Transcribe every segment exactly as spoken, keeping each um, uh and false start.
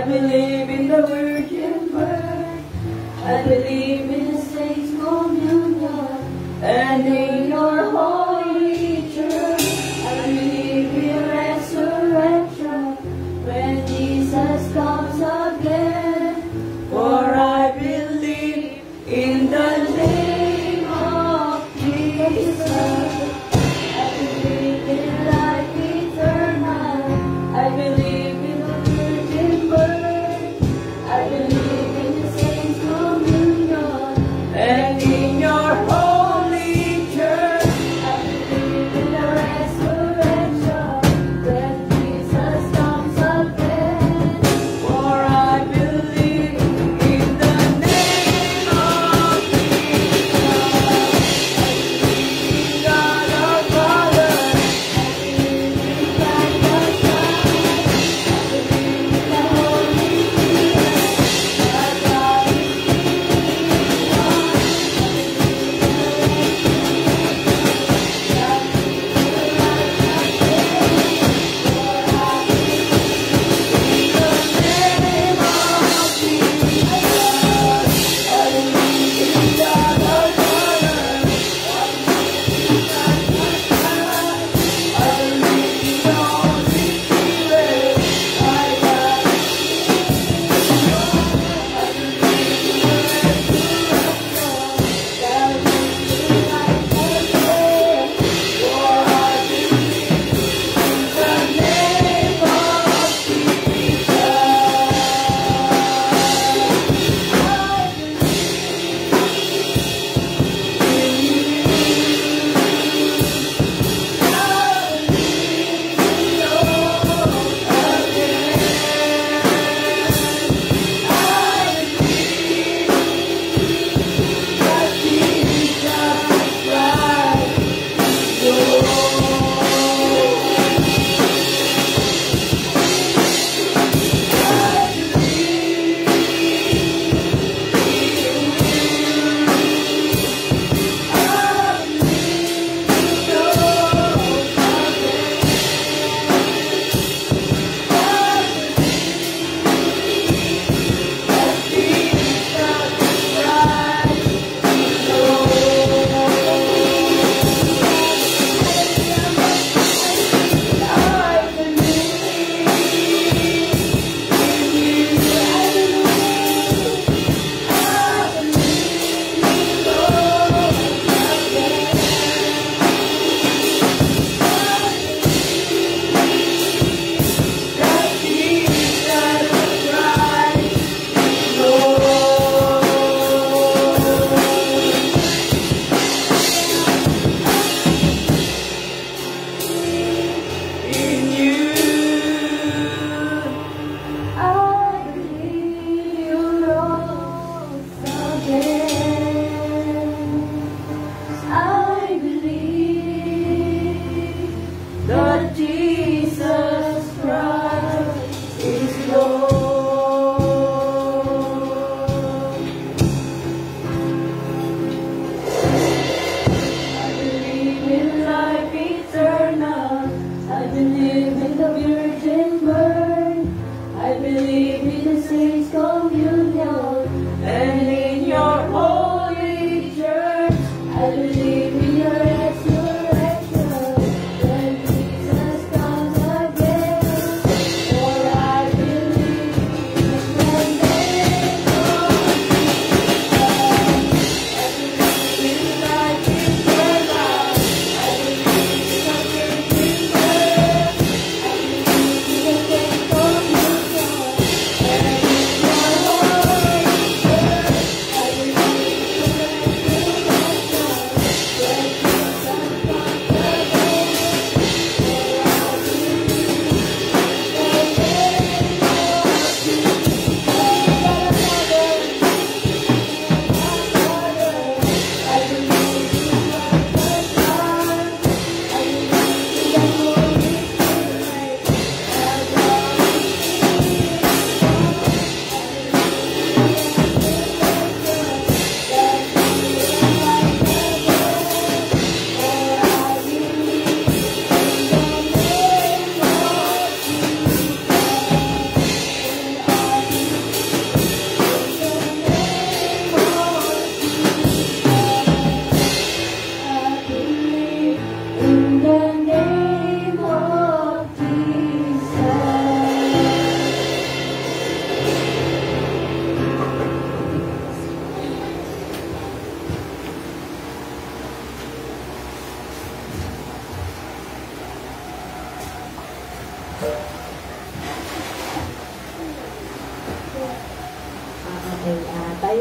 I believe in the virgin birth. I believe in the saints' communion and in your holy church. I believe in resurrection when Jesus comes again. For I believe in the name of Jesus. I believe in life eternal. I believe in the virgin birth. I believe in the saints' communion and in your holy church. I believe in the resurrection when Jesus comes again. For I believe in the name of Jesus. God our Father. I believe in God the Son. I believe in the Holy Spirit. Our God is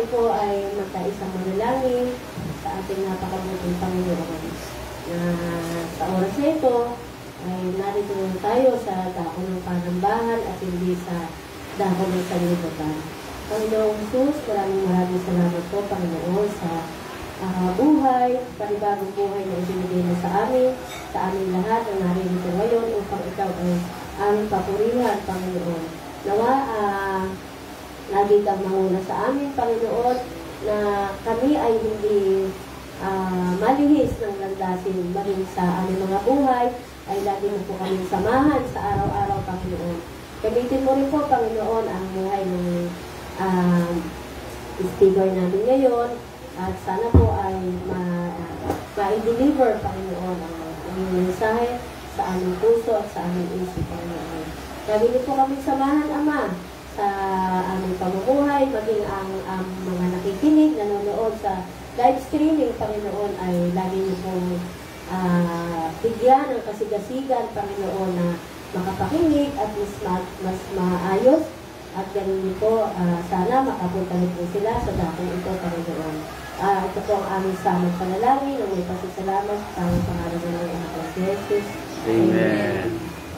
po ay magkaisang manalangin sa ating napakabuting Panginoon. Na sa oras na ito, ay narito tayo sa dako ng panambahan at hindi sa dako ng sanlibutan. Panginoong Jesus, maraming maraming salamat po, Panginoon, sa uh, buhay, panibagong buhay na ibinigay mo sa amin, sa amin lahat na narito ngayon upang ikaw ay aming papurihan, Panginoon. Nawa, uh, lagi kang manguna sa amin, Panginoon, na kami ay hindi uh, malihis ng landasin maging sa aming mga buhay, ay lagi mo po kami samahan sa araw-araw, Panginoon. Gamitin mo rin po, Panginoon, ang buhay ng uh, speaker namin ngayon, at sana po ay ma, uh, ma-deliver, Panginoon, ang aming mensahe sa aming puso at sa aming isip, Panginoon. Lagi niyo po kami samahan, Ama, sa aming pamumuhay, maging ang um, mga nakikinig, nanonood sa live streaming, Panginoon, ay lagi niyo pong uh, bigyan ng kasigasigan, Panginoon, na makapakinig at mas, ma mas maayos. At ganun niyo po, uh, sana makapunta niyo po sila sa dakong ito, Panginoon. Uh, ito po ang aming samang panalangin, na may pasasalamat sa pangalan ng anak ng Jesus. Amen. Amen.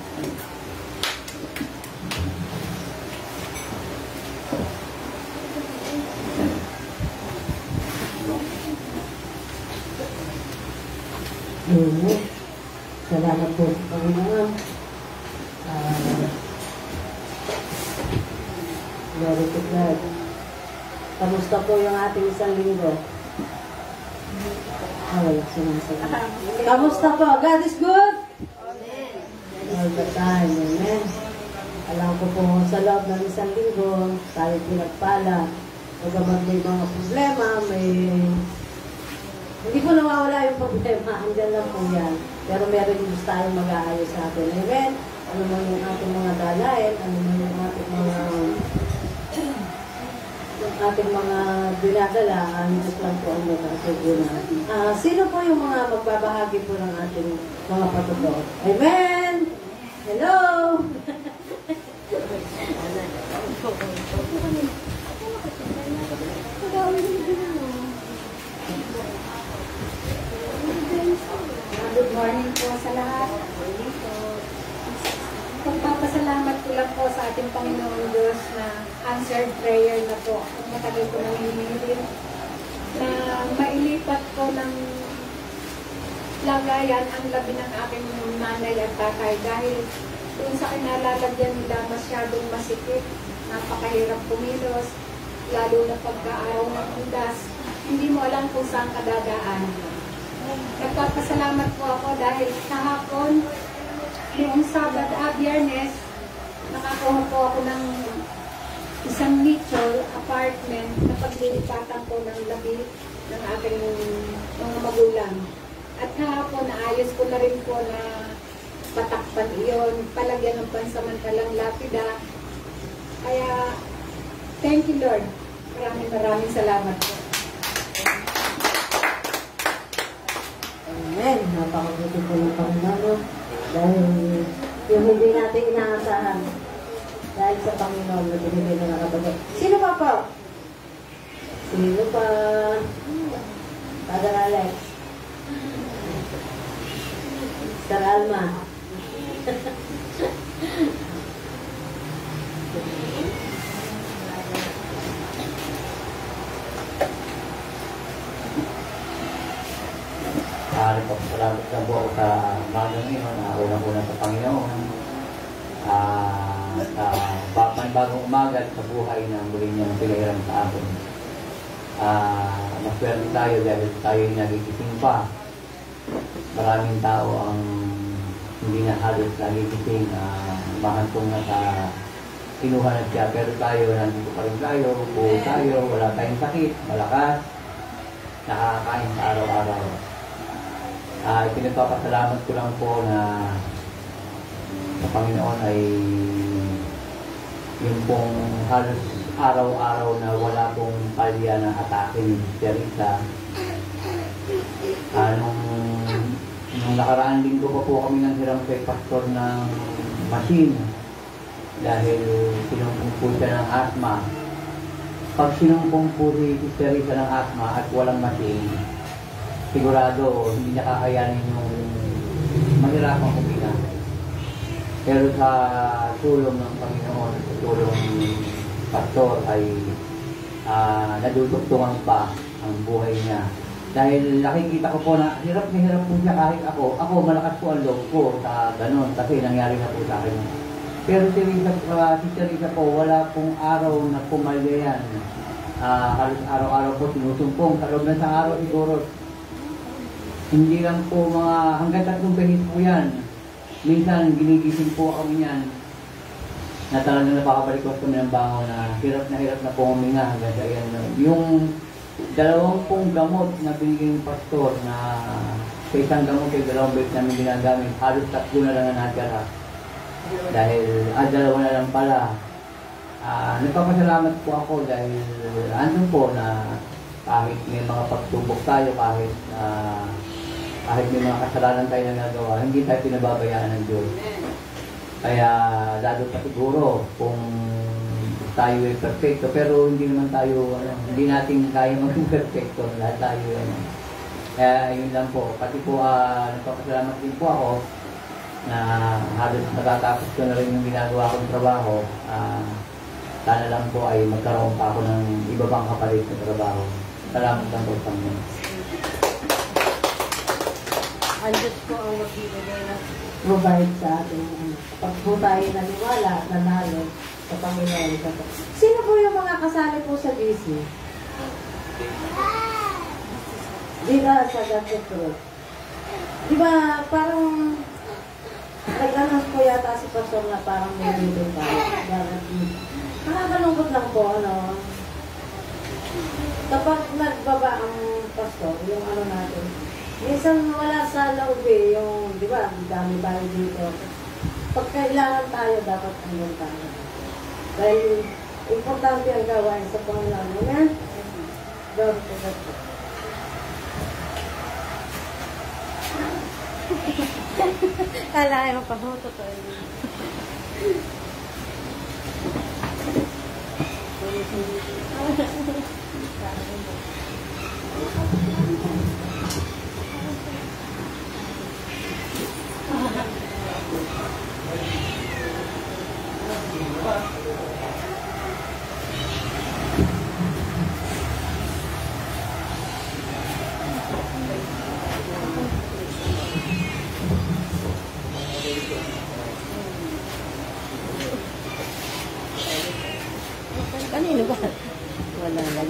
Amen. Salamat po sa Panginoon. Uh, Glory to God. Kamusta po yung ating isang linggo? Ah, wala sinasabi. Kamusta po? God is good? Amen. All the time. Amen. Alam ko po sa loob ng isang linggo, tayo pinagpala. Pagkabat may mga problema, may... Hindi po nawawala yung problema. Andiyan lang po yan. Pero meron din tayong mag-aayos sa atin. Amen. Ano man yung ating mga dalain, ano man yung ating mga... yung ating mga dinadala, ang Diyos lang po ang mag-asuguna. Uh, sino po yung mga magbabahagi po ng ating mga patuto? Amen! Hello! Good morning po sa lahat. Pagpapasalamat ko lang po sa ating Panginoon Diyos na answered prayer na po. Ang matagal ko nang hinihiling na mailipat ko ng lagayan ang labi ng aking nanay at tatay dahil kung sa kinalalagyan nila masyadong masikip, napakahirap kumilos, lalo na pagka-araw ng undas, hindi mo alam kung saan kadadaan. Nagpapasalamat po ako dahil kahapon, noong Sabado at Biyernes, nakakuha po ako ng isang nicho apartment na paglilipatan ko ng labi ng aking mga magulang. At kahapon, naayos ko na rin po na patakpan iyon, palagyan ng pansamantalang lapida. Kaya, thank you Lord. Maraming maraming salamat po. Amen. Napakabuti po ng Panginoon. Dahil yung hindi natin inaasahan. Dahil sa Panginoon na binigay na nakabagay. Sino pa po? Sino pa? Father Alex. Sir Alma. Maraming pagpasalamat lang po ako sa magang ngayon na unang-una sa Panginoon. Uh, sa bagong umaga at sa buhay na muli niyang pinahiram sa atin. Uh, Maswerte tayo dahil tayo yung nagigising pa. Maraming tao ang hindi na halos nagigising, uh, mahantong na sa kinuha na siya. Pero tayo, nandito pa rin tayo, buo tayo, wala tayong sakit, malakas, nakakain sa araw-araw. Uh, Pinagpapasalamat ko lang po na sa Panginoon ay yung pong halos araw-araw na wala pong palya na atake ni Teresa. Uh, nung, nung nakaraan linggo pa po kami nang hiram kay pastor ng machine dahil sinumpong po siya ng asthma. pag sinumpong po si Sister Risa ng asma at walang machine, sigurado hindi niya kakayanin yung mahirapang kumina. Pero sa tulong ng Panginoon, sa tulong ng pastor ay uh, nadudugtungan pa ang buhay niya. Dahil nakikita ko po na hirap na hirap po siya kahit ako. Ako malakas po ang loob ko sa ganun kasi nangyari na po sa akin. Pero si Risa, uh, si Risa po, wala pong araw na pumalya yan. Uh, halos araw-araw po sinusumpong. Sa loob ng isang araw siguro, hindi lang po mga hanggang tatlong beses po yan. Minsan ginigising po kami yan na talagang napakabalik ko kami ng bangon na hirap na hirap na po huminga hanggang sa yan. Yung dalawang pong gamot na binigay ng pastor na sa isang gamot ay dalawang beses namin ginagamit, halos tatlo na lang na natira. Dahil, ah, dalawa na lang pala. Ah, nagpapasalamat po ako dahil andun po na kahit may mga pagsubok tayo, kahit ah, kahit may mga kasalanan tayo na nagawa, hindi tayo pinababayaan ng Diyos. Kaya, lalo pa siguro, kung tayo ay perfecto, pero hindi naman tayo, ano, hindi natin kaya maging perfecto, lahat tayo, ano. Kaya, yun lang po. Pati po, uh, nagpapasalamat din po ako na halos natatapos ko na rin yung ginagawa kong trabaho. Uh, sana lang po ay magkaroon pa ako ng iba pang kapalit na trabaho. Salamat lang po sa inyo. Ang Diyos po ang magbibigay ng provide sa ating pag po tayo naniwala at nanalo sa Panginoon. Sino po yung mga kasali po sa B C? Di ba sa Gadget Road? Di ba parang nag-announce po yata si Pastor na parang may meeting tayo. Nakakalungkot lang po, ano. Kapag nagbaba ang Pastor, yung ano natin, minsan wala sa loob eh, yung, di ba, dami bayo dito. Pag kailangan tayo, dapat andun tayo. Dahil, importante ang gawain sa Panginoon. Amen? Glory to God. Kala mo pa mo, totoo yun. Kanino ba? Wala lang.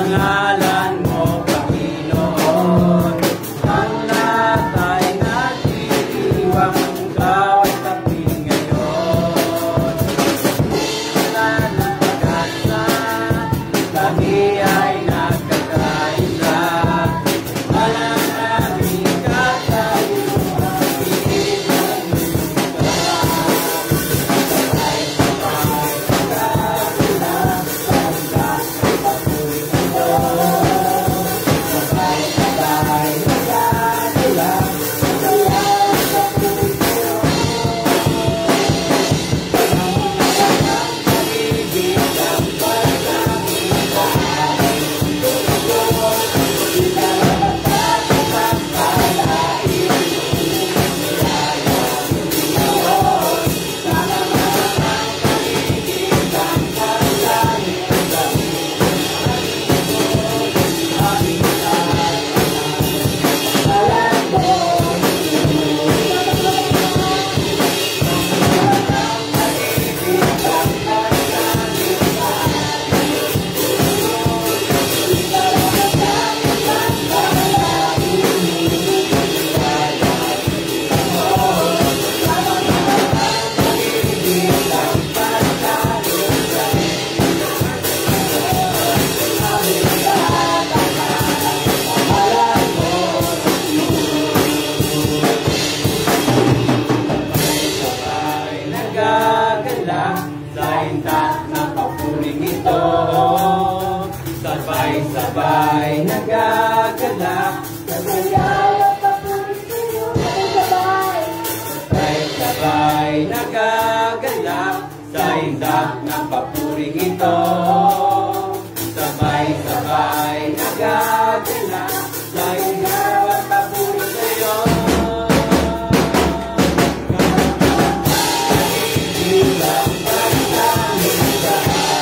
ngalan mo, Panginoon. Ang lahat ay nagdiriwang, ikaw ay tabi ngayon. Wala ng pag-asa, kami ay nagkakaisa. Walang aming katayuan, iniwan mo pa. Sabay nagagalak, sabay nagagalak sa indak ng papuring ito. Sabay-sabay nagagalak sa indak ng papuring sa'yo. Ilang pagkalit sa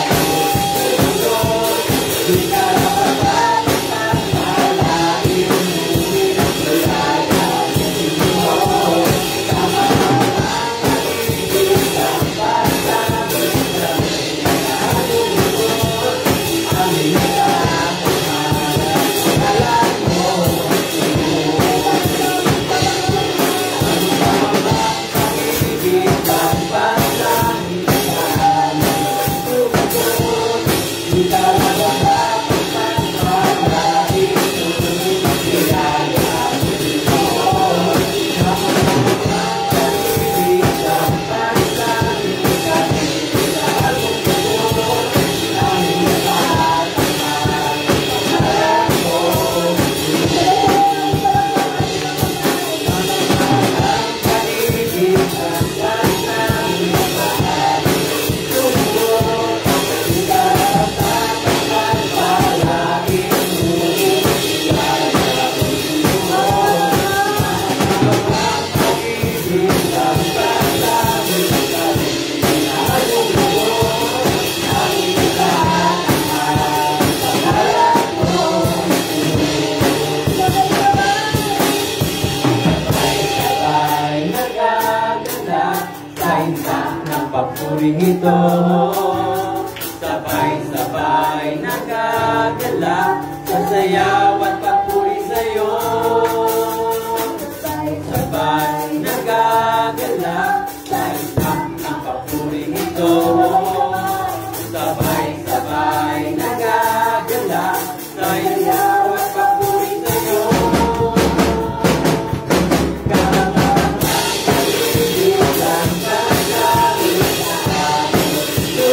papuring ito. Sabay-sabay nagagalak sa sayaw at papuri sa'yo. Sabay nagagalak sa isak ng papuring ito. Sabay-sabay nagagalak sa sayaw at papuri sa'yo.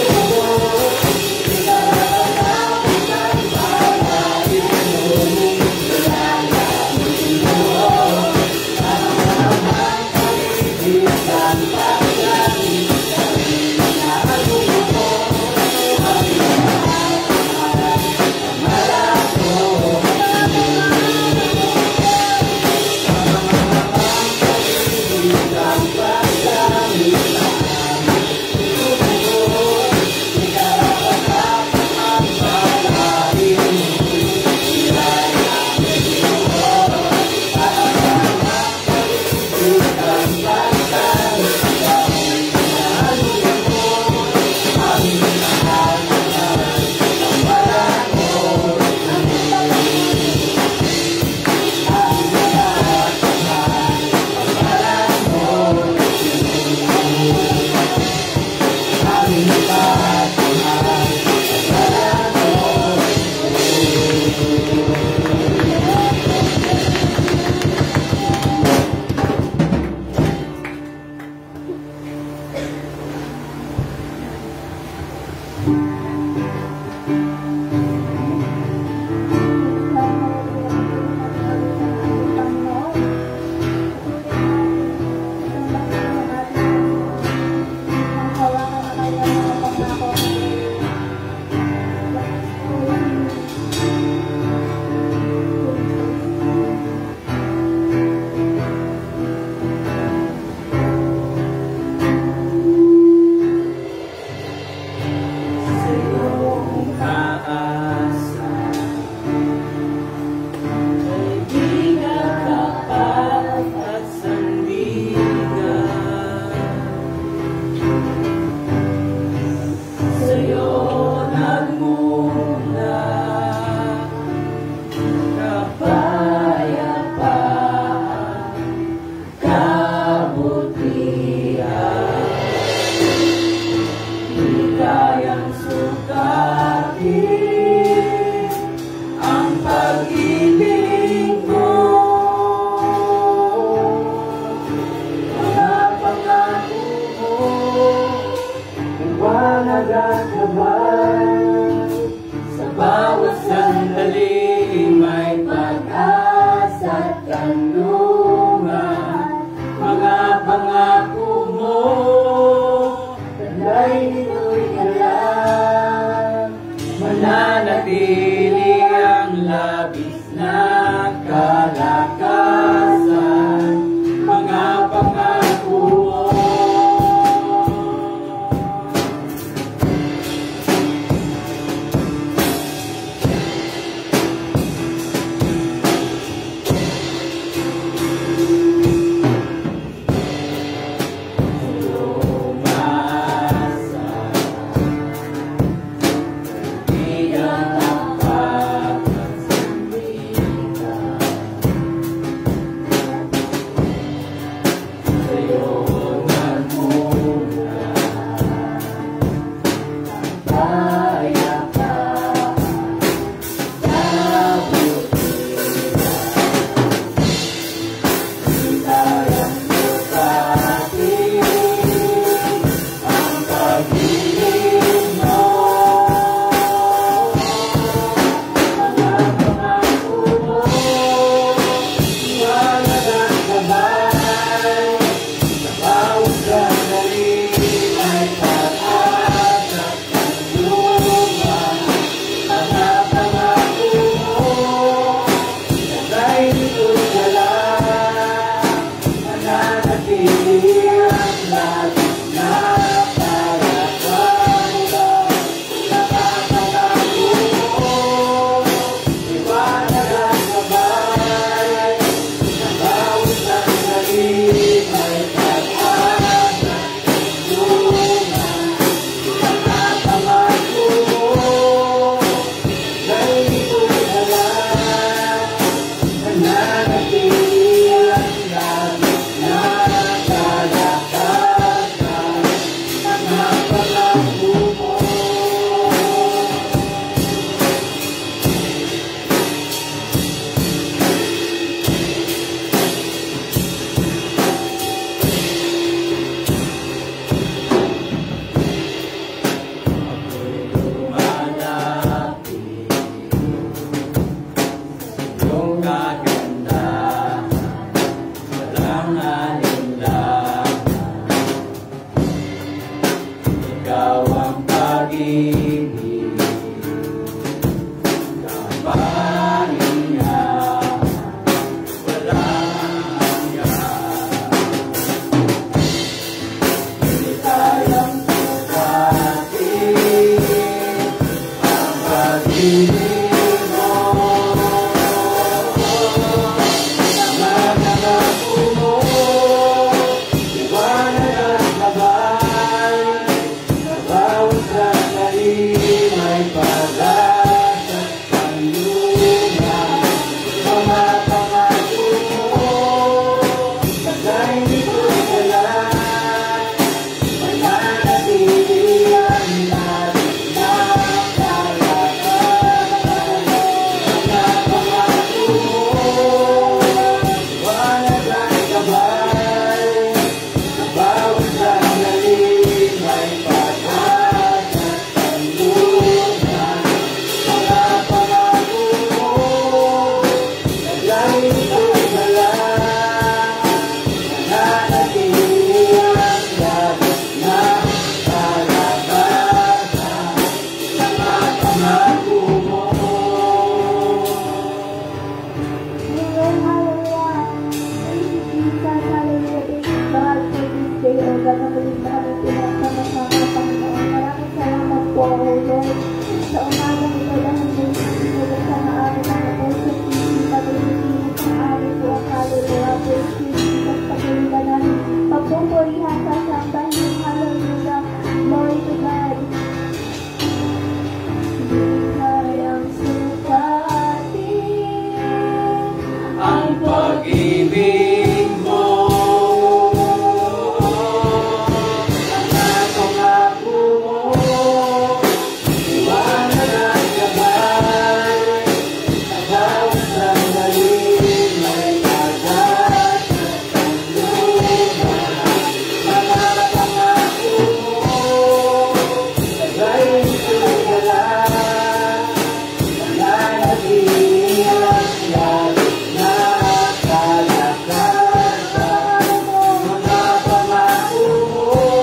Thank you. manatili ang labis na kalakasan, mga pangako mo.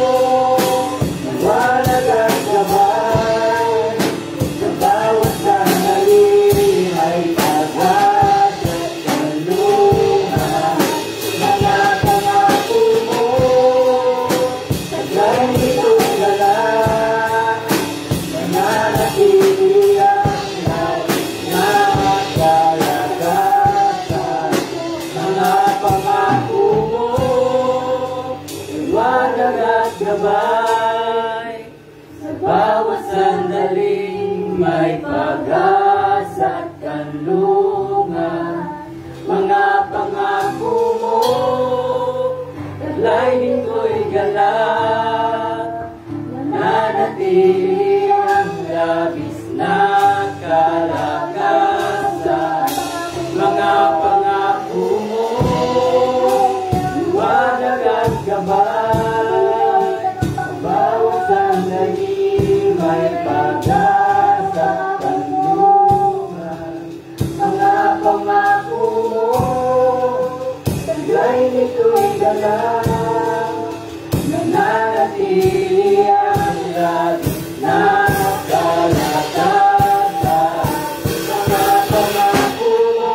Bawat gabay. Sa bawat sandaling may pag-asa at kanlungan. Mga pangako mo, layunin ko'y galak. Nanatili ang labis na kalakasan. Mga pangako mo, liwanag at gabay. Bawat sandali may pag-asa at kanlungan. Mga pangako mo, layunin ko'y galak. Nanatili ang labis na kalakasan. Mga pangako mo,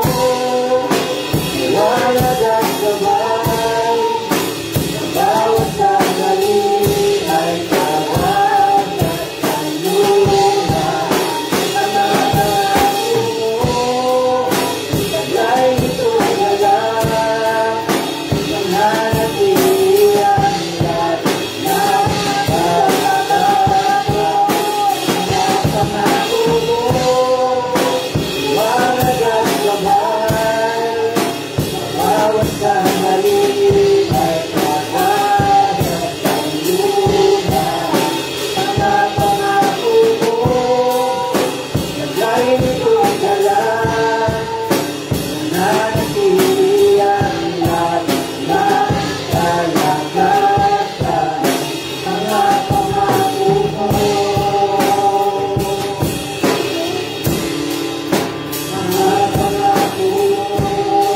liwanag at gabay. Bawat sandali ay pag-asa at kanlungan. Mga pangako mo, layunin ko'y galak. Nanatili ang labis na kalakasan. Mga pangako mo, liwanag at gabay. Bawat sandali ay pag-asa at kanlungan. Mga pangako mo, layunin ko'y galak. Nanatili ang labis na kalakasan. Mga pangako mo, mga pangako mo,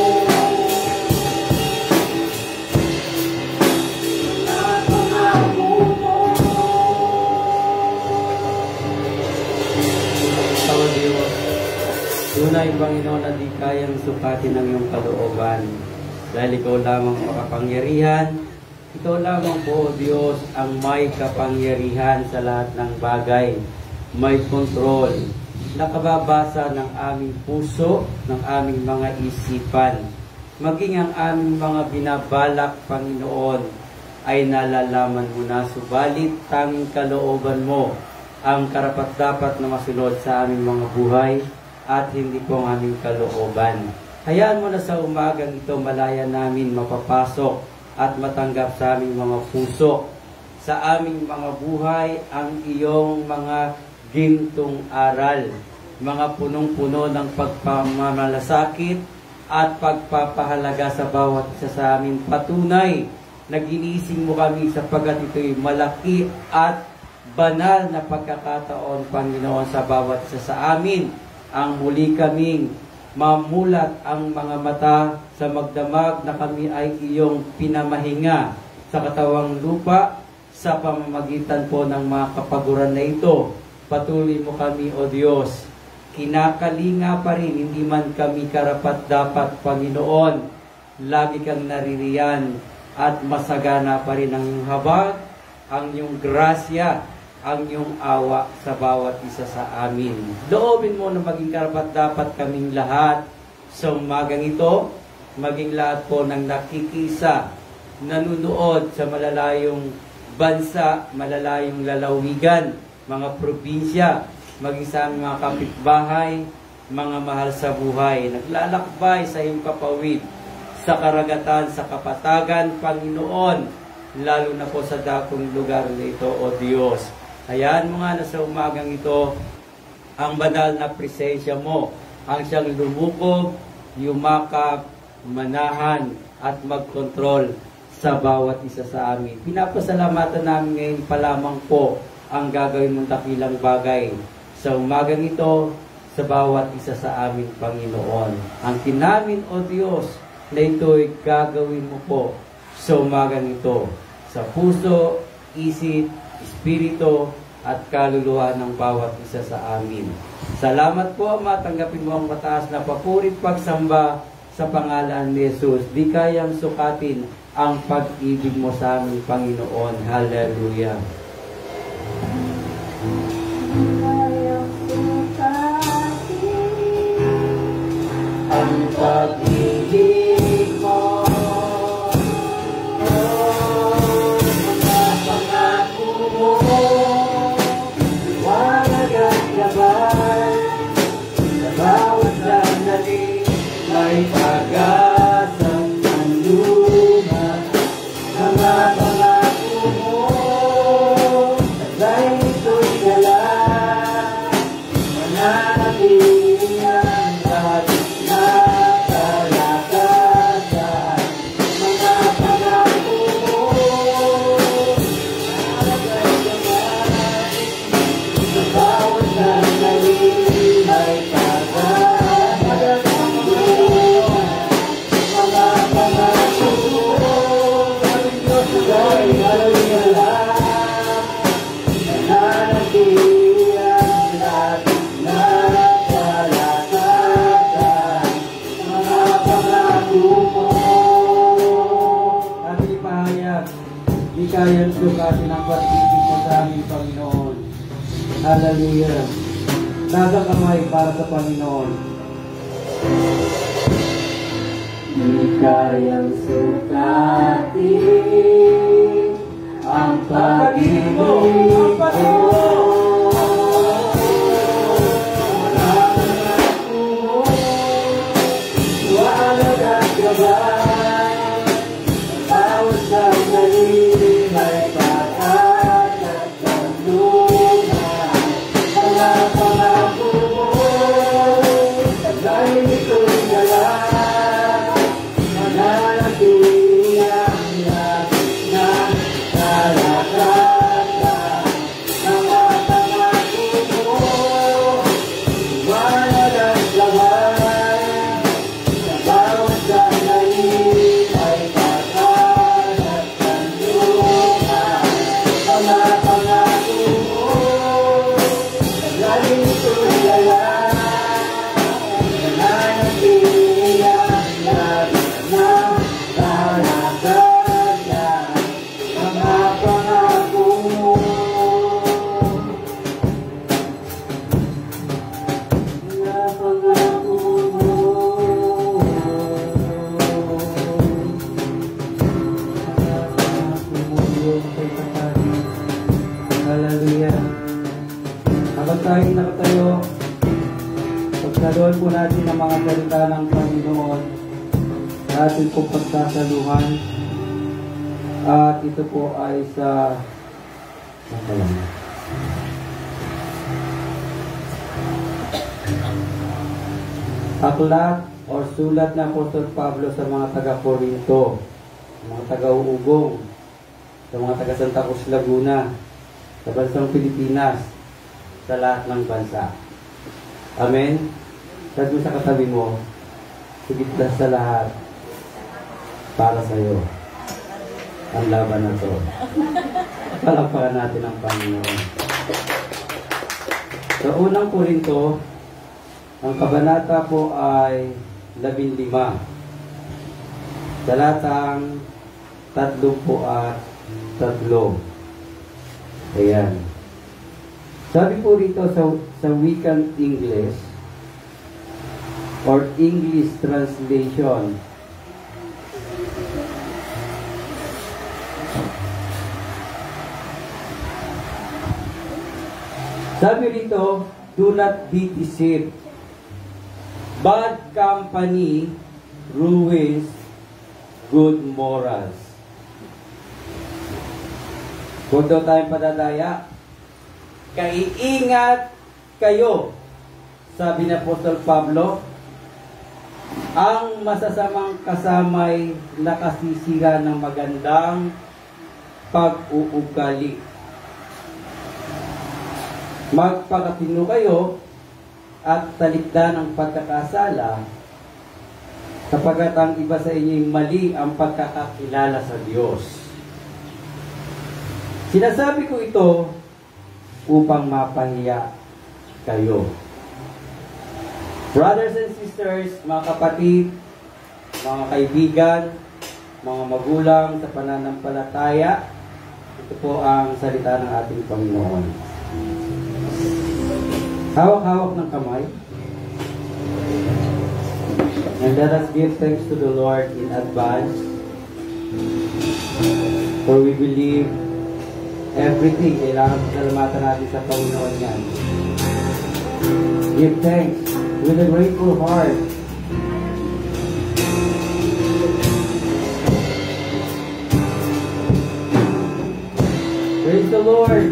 mga pangako mo. Sama Diyos, tunay Panginoon na di kayang sukatin ang iyong kalooban. Dahil ikaw lamang makapangyarihan, ikaw lamang po, O Diyos, ang may kapangyarihan sa lahat ng bagay. May kontrol, nakababasa ng aming puso, ng aming mga isipan. Maging ang aming mga binabalak, Panginoon, ay nalalaman mo na, subalit tanging kalooban mo ang karapat-dapat na masunod sa aming mga buhay at hindi po ang aming kalooban. Hayaan mo na sa umagang ito malaya namin mapapasok at matanggap sa aming mga puso, sa aming mga buhay, ang iyong mga gintong aral, mga punong-puno ng pagpamamalasakit at pagpapahalaga sa bawat isa sa amin. Patunay na ginising mo kami sapagkat ito'y malaki at banal na pagkakataon, Panginoon, sa bawat isa sa amin. Ang muli kaming mamulat ang mga mata sa magdamag na kami ay iyong pinamahinga sa katawang lupa sa pamamagitan po ng mga kapaguran na ito. Patuloy mo kami, O Diyos. Kinakalinga pa rin, hindi man kami karapat-dapat, Panginoon. Lagi kang naririyan at masagana pa rin ang iyong habag, ang iyong grasya, ang iyong awa sa bawat isa sa amin. Loobin mo na maging karapat-dapat kaming lahat sa umagang ito, maging lahat po ng nakikisa, nanunood sa malalayong bansa, malalayong lalawigan, mga probinsya, maging sa aming mga kapitbahay, mga mahal sa buhay, naglalakbay sa iyong kapawid, sa karagatan, sa kapatagan, Panginoon, lalo na po sa dakong lugar na ito, O Diyos. Hayaan mo nga na sa umagang ito, ang banal na presensya mo, ang siyang lumukob, yumakap, manahan, at magkontrol sa bawat isa sa amin. Pinapasalamatan namin ngayon pa lamang po ang gagawin mong dakilang bagay sa umagang ito, sa bawat isa sa amin, Panginoon. Ang tinamin, O Diyos, na ito'y gagawin mo po sa umagang ito, sa puso, isip, espiritu, at kaluluwa ng bawat isa sa amin. Salamat po, Ama, tanggapin mo ang mataas na papurit pagsamba sa pangalan ni Jesus. Di kayang sukatin ang pag-ibig mo sa amin, Panginoon. Hallelujah. Ang pag-ibig mo, oh, mga pangako may pag-asang kanlungan. Mga pangako mo, taglay ito'y galang. Mananatili ang lahat na kalakasan. Mga pangako mo, taglay galang. Sa bawat sandali may pag-asang kanlungan. Mga pangako mo, taglay galang. Mananatili ang lahat na kalakasan. Mga pangako mo. Ating ipahayag, di kayang sukatin ang pag-ibig mo sa aming Panginoon. Hallelujah. Tagang kamay para sa Panginoon. Di kayang sukatin ang pag-ibig mo. Walang at gabay, bawat sandali may pag-asang kanlungan. Mga pangako mo, taglay ito'y galang. Mananatili ang lahat ng kalakasan. Mga pangako mo, walang gabay, sa bawat sandali may pag-asang kanlungan. Mga pangako mo, taglay ito'y galang. Mananatili ang lahat ng kalakasan. Mga pangako mo. Mga pangako mo. Mga pangako mo, Diyos ay kapatid. Hallelujah. Habang tayong nakatayo, pagsaluhan po natin ang mga salita ng Panginoon sa ating po pagsasaluhan. At ito po ay sa aklat o sulat ng Apostol Pablo sa mga taga-Corinto, mga taga-Uugong, sa mga taga-Santa Cruz, Laguna, sa bansang Pilipinas, sa lahat ng bansa. Amen? Sabi mo sa katabi mo, sigit na sa lahat, para sa iyo ang laban na to. Palakpakan natin ang Panginoon. Sa unang Korinto, ang kabanata po ay labing lima. Talatang tatlo po at tatlo. Ayan. Sabi po rito sa, sa wikang English or English translation, sabi rito, do not be deceived. Bad company ruins good morals. Huwag daw tayong padadaya. Kaiingat kayo, sabi ni Apostol Pablo, ang masasamang kasamay nakasisira ng magandang pag-uugali. Magpakatino kayo at talikdan ang pagkakasala, sapagkat ang iba sa inyo mali ang pagkakakilala sa Diyos. Sinasabi ko ito upang mapahiya kayo. Brothers and sisters, mga kapatid, mga kaibigan, mga magulang sa pananampalataya, ito po ang salita ng ating Panginoon. Hawak-hawak ng kamay. And let us give thanks to the Lord in advance, for we believe everything, kailangan pasalamatan natin sa Panginoon yan. Give thanks with a grateful heart. the Lord.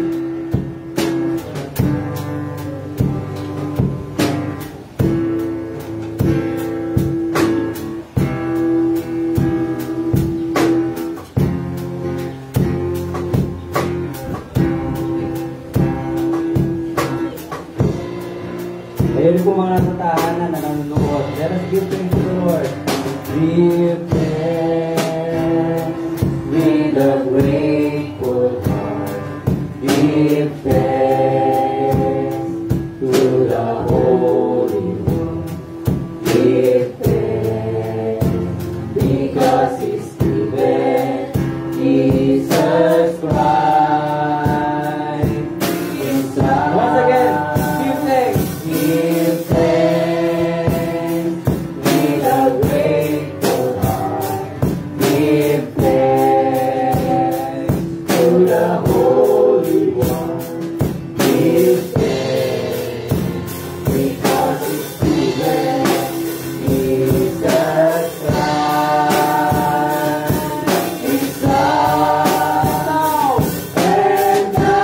Ayun po mga nasa tahanan na nanonood. Let us give thanks to the Lord. Give thanks with a grateful heart. Give thanks to the Holy One. Give thanks because He's given Jesus Christ. Inside. Once again, give thanks. Give thanks with a grateful heart. Give thanks to the Holy One. Give thanks because He's given Jesus Christ. It's now and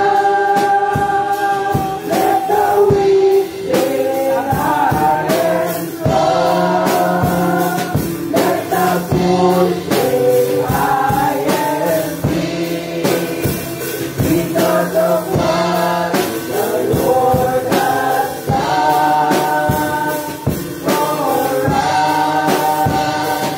now. Let the weak say I am strong. Let the poor say I am free. Because of what the Lord has done for us.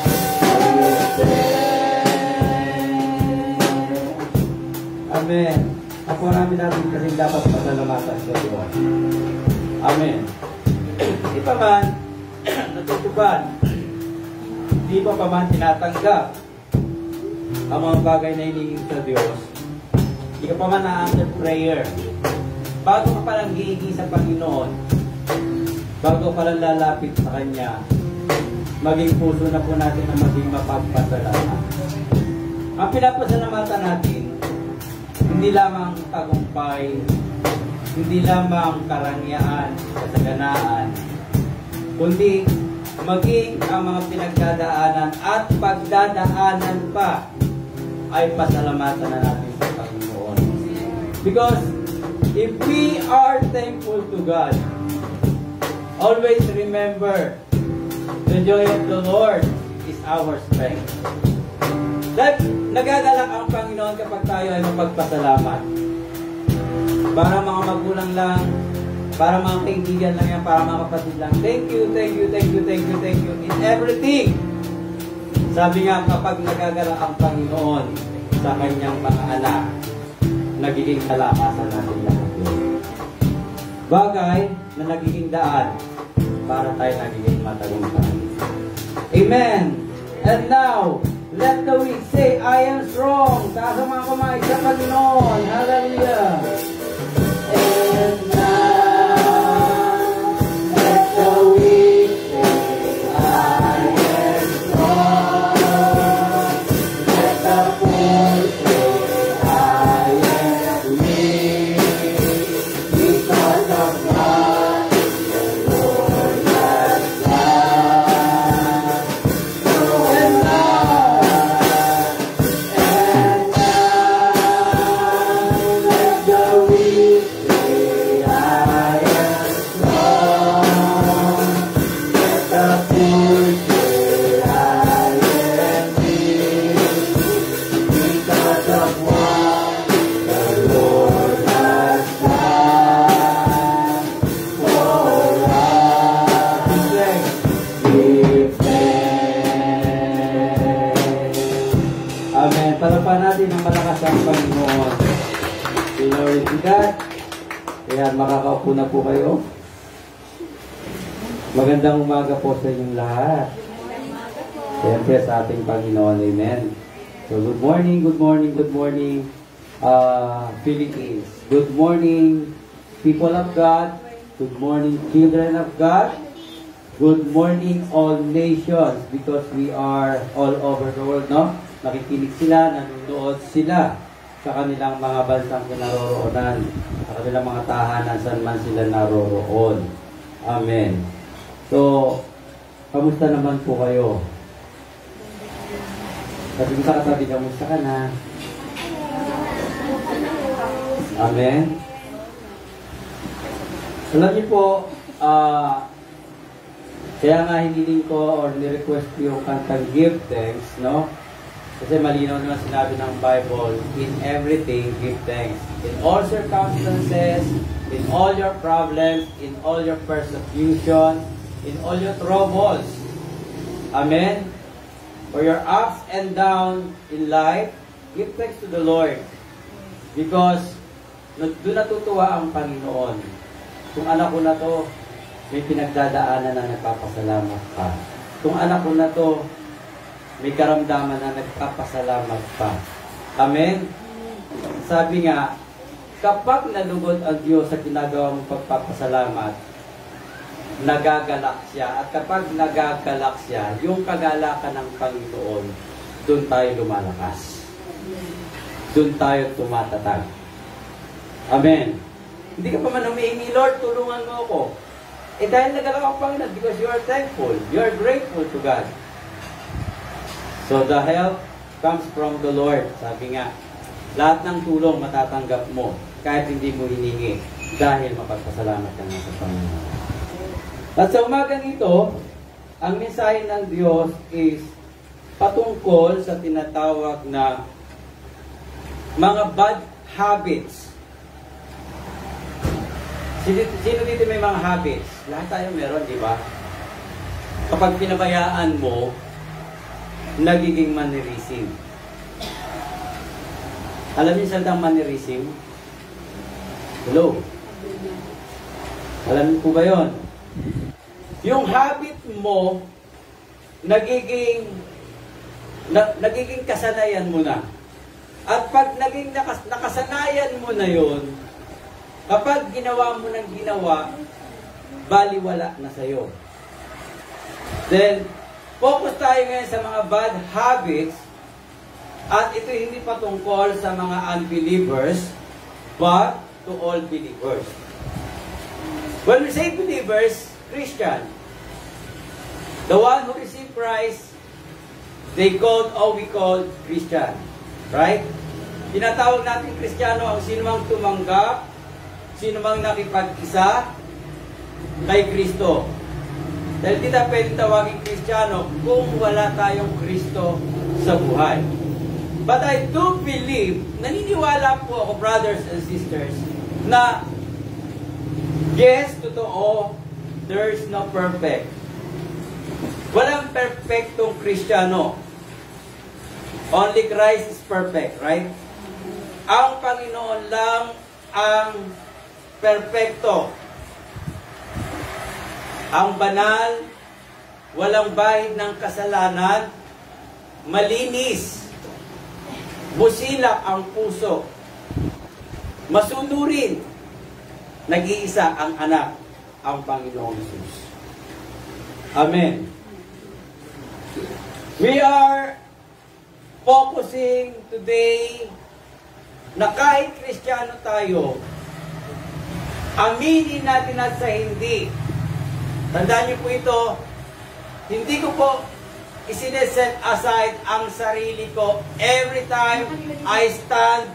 Amen. Ako marami natin kasi dapat pasalamatan sa Diyos. Amen. Di pa man natutupad, di pa pa man tinatanggap ang mga bagay na hinihingi sa Diyos, di ka pa man na-answer prayer, bago ka palang hihingi sa Panginoon, bago ka palang lalapit sa Kanya, maging puso na po natin na maging mapagpasalamat. Ang pinapasalamatan natin, hindi lamang tagumpay, hindi lamang karangyaan, kasaganaan, kundi maging ang mga pinagdadaanan at pagdadaanan pa ay pasalamatan na natin sa Panginoon. Because if we are thankful to God, always remember the joy of the Lord is our strength. That nagagalak ang Panginoon kapag tayo ay mapagpasalamat. Para mga magulang lang, para mga kaibigan lang yan, para mga kapatid lang. Thank you, thank you, thank you, thank you, thank you in everything. Sabi nga, kapag nagagalak ang Panginoon sa kanyang mga anak, nagiging kalakasan natin lahat yun. Bagay na nagiging daan para tayo nagiging matagumpay. Amen. And now, let the weak say, I am strong. Taas ang mga kamay sa Panginoon. Hallelujah. And now, let the weak say, I am strong. Let the poor say, I am weak. Because of what the Lord has done. And now, and now, let the weak say, I am strong. Let the poor say, I am weak. Because of what the Lord has done for us. Give thanks. Amen. Palapahan natin ang malakas ang Panginoon. Glory to God. Ayan, makakaupo na po kayo. Magandang umaga po sa inyong lahat. Siyempre sa ating Panginoon. Amen. So good morning, good morning, good morning, uh, Philippines. Good morning, people of God. Good morning, children of God. Good morning, all nations, because we are all over the world, no? Nakikinig sila, nanonood sila sa kanilang mga bansang kinaroroonan, sa kanilang mga tahanan, saan man sila naroroon. Amen. So, kamusta naman po kayo? Sabi mo sa katabi, kamusta ka na? Amen? Alam niyo po, ah, kaya nga hiniling ko or ni-request ko yung kantang Give Thanks, no? Kasi malinaw naman sinabi ng Bible, in everything, give thanks. In all circumstances, in all your problems, in all your persecution, in all your troubles. Amen? For your ups and downs in life, give thanks to the Lord. Because doon natutuwa ang Panginoon. Kung anak ko na to, may pinagdadaanan na nagpapasalamat pa. Kung anak ko na to, may karamdaman na nagpapasalamat pa. Amen? Sabi nga, kapag nalugod ang Diyos sa ginagawa mong pagpapasalamat, nagagalak siya. At kapag nagagalak siya, yung kagalakan ng Panginoon, doon tayo lumalakas. Doon tayo tumatatag. Amen? Hindi ka pa man humihingi, Lord, tulungan mo ako. Eh dahil nagalak ang Panginoon, because you are thankful, you are grateful to God. So the help comes from the Lord. Sabi nga, lahat ng tulong matatanggap mo kahit hindi mo hiningi dahil mapagpasalamat ka nga sa Panginoon. At sa umagang ito, ang mensahe ng Diyos is patungkol sa tinatawag na mga bad habits. Sino, sino dito may mga habits? Lahat tayo meron, di ba? Kapag pinabayaan mo, nagiging mannerism. Alam niyo salitang mannerism? Hello? Alam niyo po ba yun? Yung habit mo, nagiging na, nagiging kasanayan mo na. At pag naging nakas, nakasanayan mo na yun, kapag ginawa mo ng ginawa, baliwala na sa'yo. Then, focus tayo ngayon sa mga bad habits, at ito hindi patungkol sa mga unbelievers, but to all believers. When we say believers, Christian, the one who received Christ, they called, or we called Christian. Right? Tinatawag natin Kristiyano ang sino mang tumanggap, sino mang nakipag-isa kay Kristo. Dahil di tayo pwedeng tawagin Kristiyano kung wala tayong Kristo sa buhay. But I do believe, naniniwala po ako, brothers and sisters, na yes, totoo, there is no perfect. Walang perfectong Kristiyano. Only Christ is perfect, right? Ang Panginoon lang ang perfecto. Ang banal, walang bahid ng kasalanan, malinis, busilak ang puso, masunurin, nag-iisa ang anak, ang Panginoong Jesus. Amen. We are focusing today na kahit Kristiyano tayo, aminin natin at sa hindi. Tandaan niyo po ito, hindi ko po isineset aside ang sarili ko every time I stand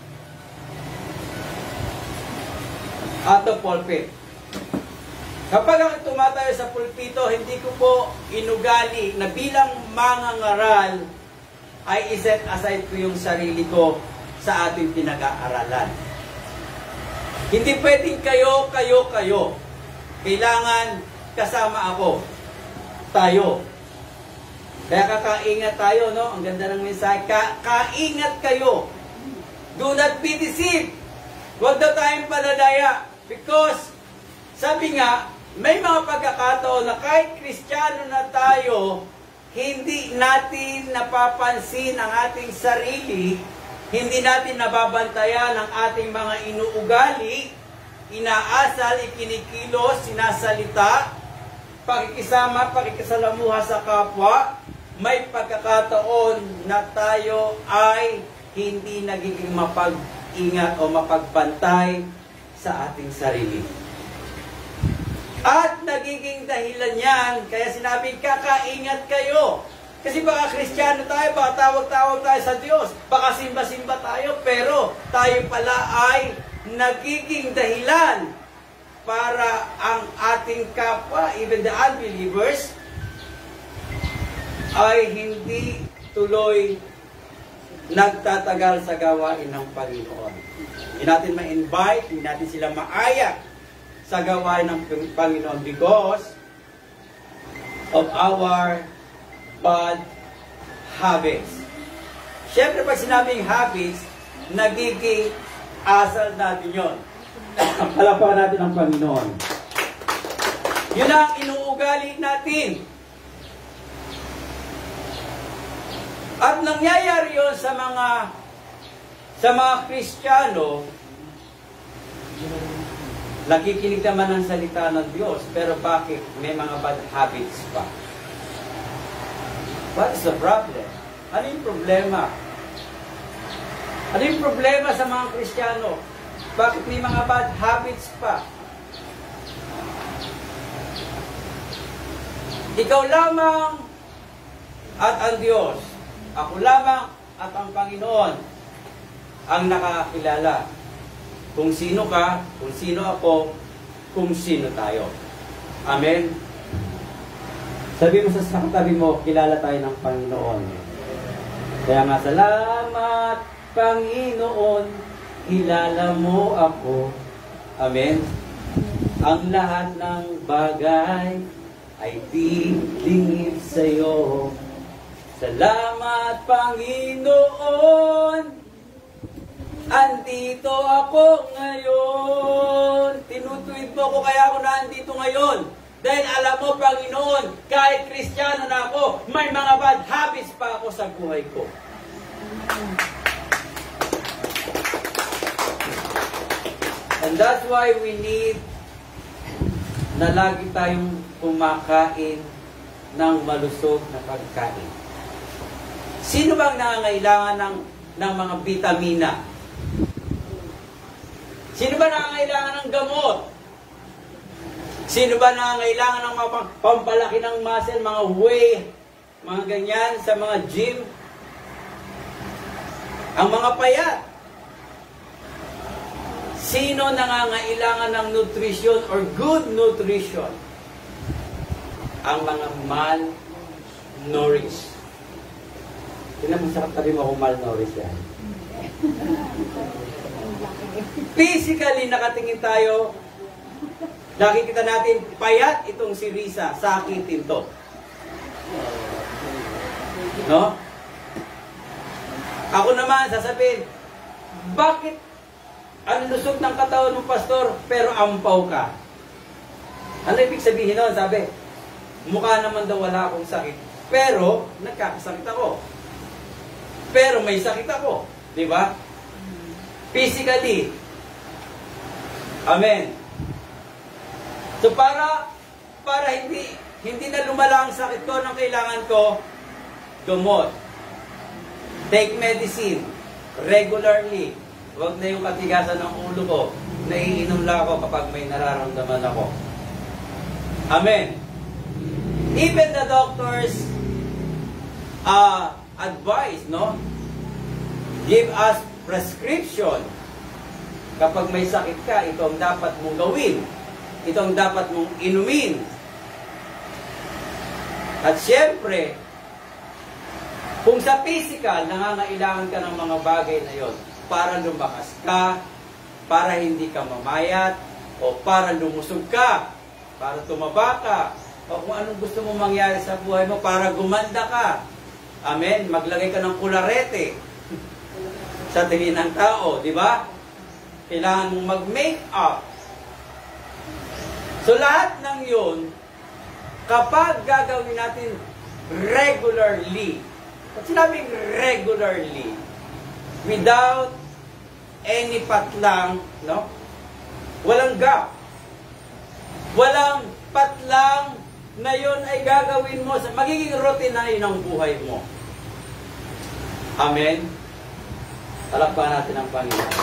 at the pulpit. Kapag ako tumatayo sa pulpito, hindi ko po inugali na bilang mangangaral ay iset aside ko yung sarili ko sa ating pinag-aaralan. Hindi pwedeng kayo, kayo, kayo. Kailangan kasama ako. Tayo. Kaya kakaingat tayo, no? Ang ganda ng mensahe. Ka kaingat kayo. Do not be deceived. Huwag na tayong paladaya. Because, sabi nga, may mga pagkakataon na kahit Kristiyano na tayo, hindi natin napapansin ang ating sarili, hindi natin nababantayan ang ating mga inuugali, inaasal, ikinikilos, sinasalita, pakikisama, pakikisalamuha sa kapwa. May pagkakataon na tayo ay hindi nagiging mapag-ingat o mapagbantay sa ating sarili. At nagiging dahilan yan, kaya sinabi, kakaingat kayo. Kasi baka Kristiyano tayo, baka tawag-tawag tayo sa Diyos, baka simba-simba tayo, pero tayo pala ay nagiging dahilan para ang ating kapwa, even the unbelievers, ay hindi tuloy nagtatagal sa gawain ng Panginoon. Hindi natin ma-invite, hindi natin sila maaya sa gawain ng Panginoon because of our bad habits. Siyempre, pag sinabing habits, nagiging asal natin yun. Palapakan natin ang Panginoon. Yun ang inuugali natin. At nangyayari yun sa mga sa mga Kristiyano, nakikinig naman ng salita ng Diyos, pero bakit may mga bad habits pa? What is the problem? Ano yung problema? Ano yung problema sa mga Kristiyano? Bakit may mga bad habits pa? Ikaw lamang at ang Diyos, ako lamang at ang Panginoon ang nakakilala kung sino ka, kung sino ako, kung sino tayo. Amen? Sabi mo sa katabi mo, kilala tayo ng Panginoon. Kaya nga, salamat Panginoon, kilala mo ako. Amen? Ang lahat ng bagay ay dilingid sa iyo. Salamat Panginoon, andito ako ngayon. Tinutuwid mo ko kaya ako na andito ngayon. Dahil alam mo, Panginoon, kahit Kristiyano na ako, may mga bad habits pa ako sa buhay ko. And that's why we need na lagi tayong kumakain ng malusog na pagkain. Sino bang nangangailangan ng, ng mga vitamina? Sino ba nangangailangan ng gamot? Sino ba nangangailangan ng mga pampalaki ng muscle, mga whey, mga ganyan sa mga gym? Ang mga payat. Sino nangangailangan ng nutrition or good nutrition? Ang mga malnourished. Tingnan mo sa katabi mo kung malnourished yan. Physically, nakatingin tayo, nakikita natin, payat itong si Risa, sakitin to. No? Ako naman, sasabihin, bakit ang lusog ng katawan mo, pastor, pero ampaw ka? Ano ibig sabihin nun? Sabi, mukha naman daw wala akong sakit, pero nagkakasakit ako. Pero may sakit ako. Di ba? Physically. Amen. So para para hindi hindi na lumala ang sakit ko, nang kailangan ko gamot. Take medicine regularly. Huwag na yung katigasan ng ulo ko. Naiinom lang ako kapag may nararamdaman ako. Amen. Even the doctors uh, advise, no? Give us prescription. Kapag may sakit ka, ito ang dapat mong gawin. Ito ang dapat mong inumin. At siyempre, kung sa physical, nangangailangan ka ng mga bagay na yon para lumakas ka, para hindi ka mamayat, o para lumusog ka, para tumaba ka, o kung anong gusto mo mangyari sa buhay mo, para gumanda ka. Amen? Maglagay ka ng kularete sa tingin ng tao, di ba? Kailangan mong mag-make up. So lahat ng yun, kapag gagawin natin regularly, pag sinabing regularly, without any patlang, no? Walang gap. Walang patlang na yun ay gagawin mo, magiging routine na yun ang buhay mo. Amen? Talakpan natin ang Panginoon.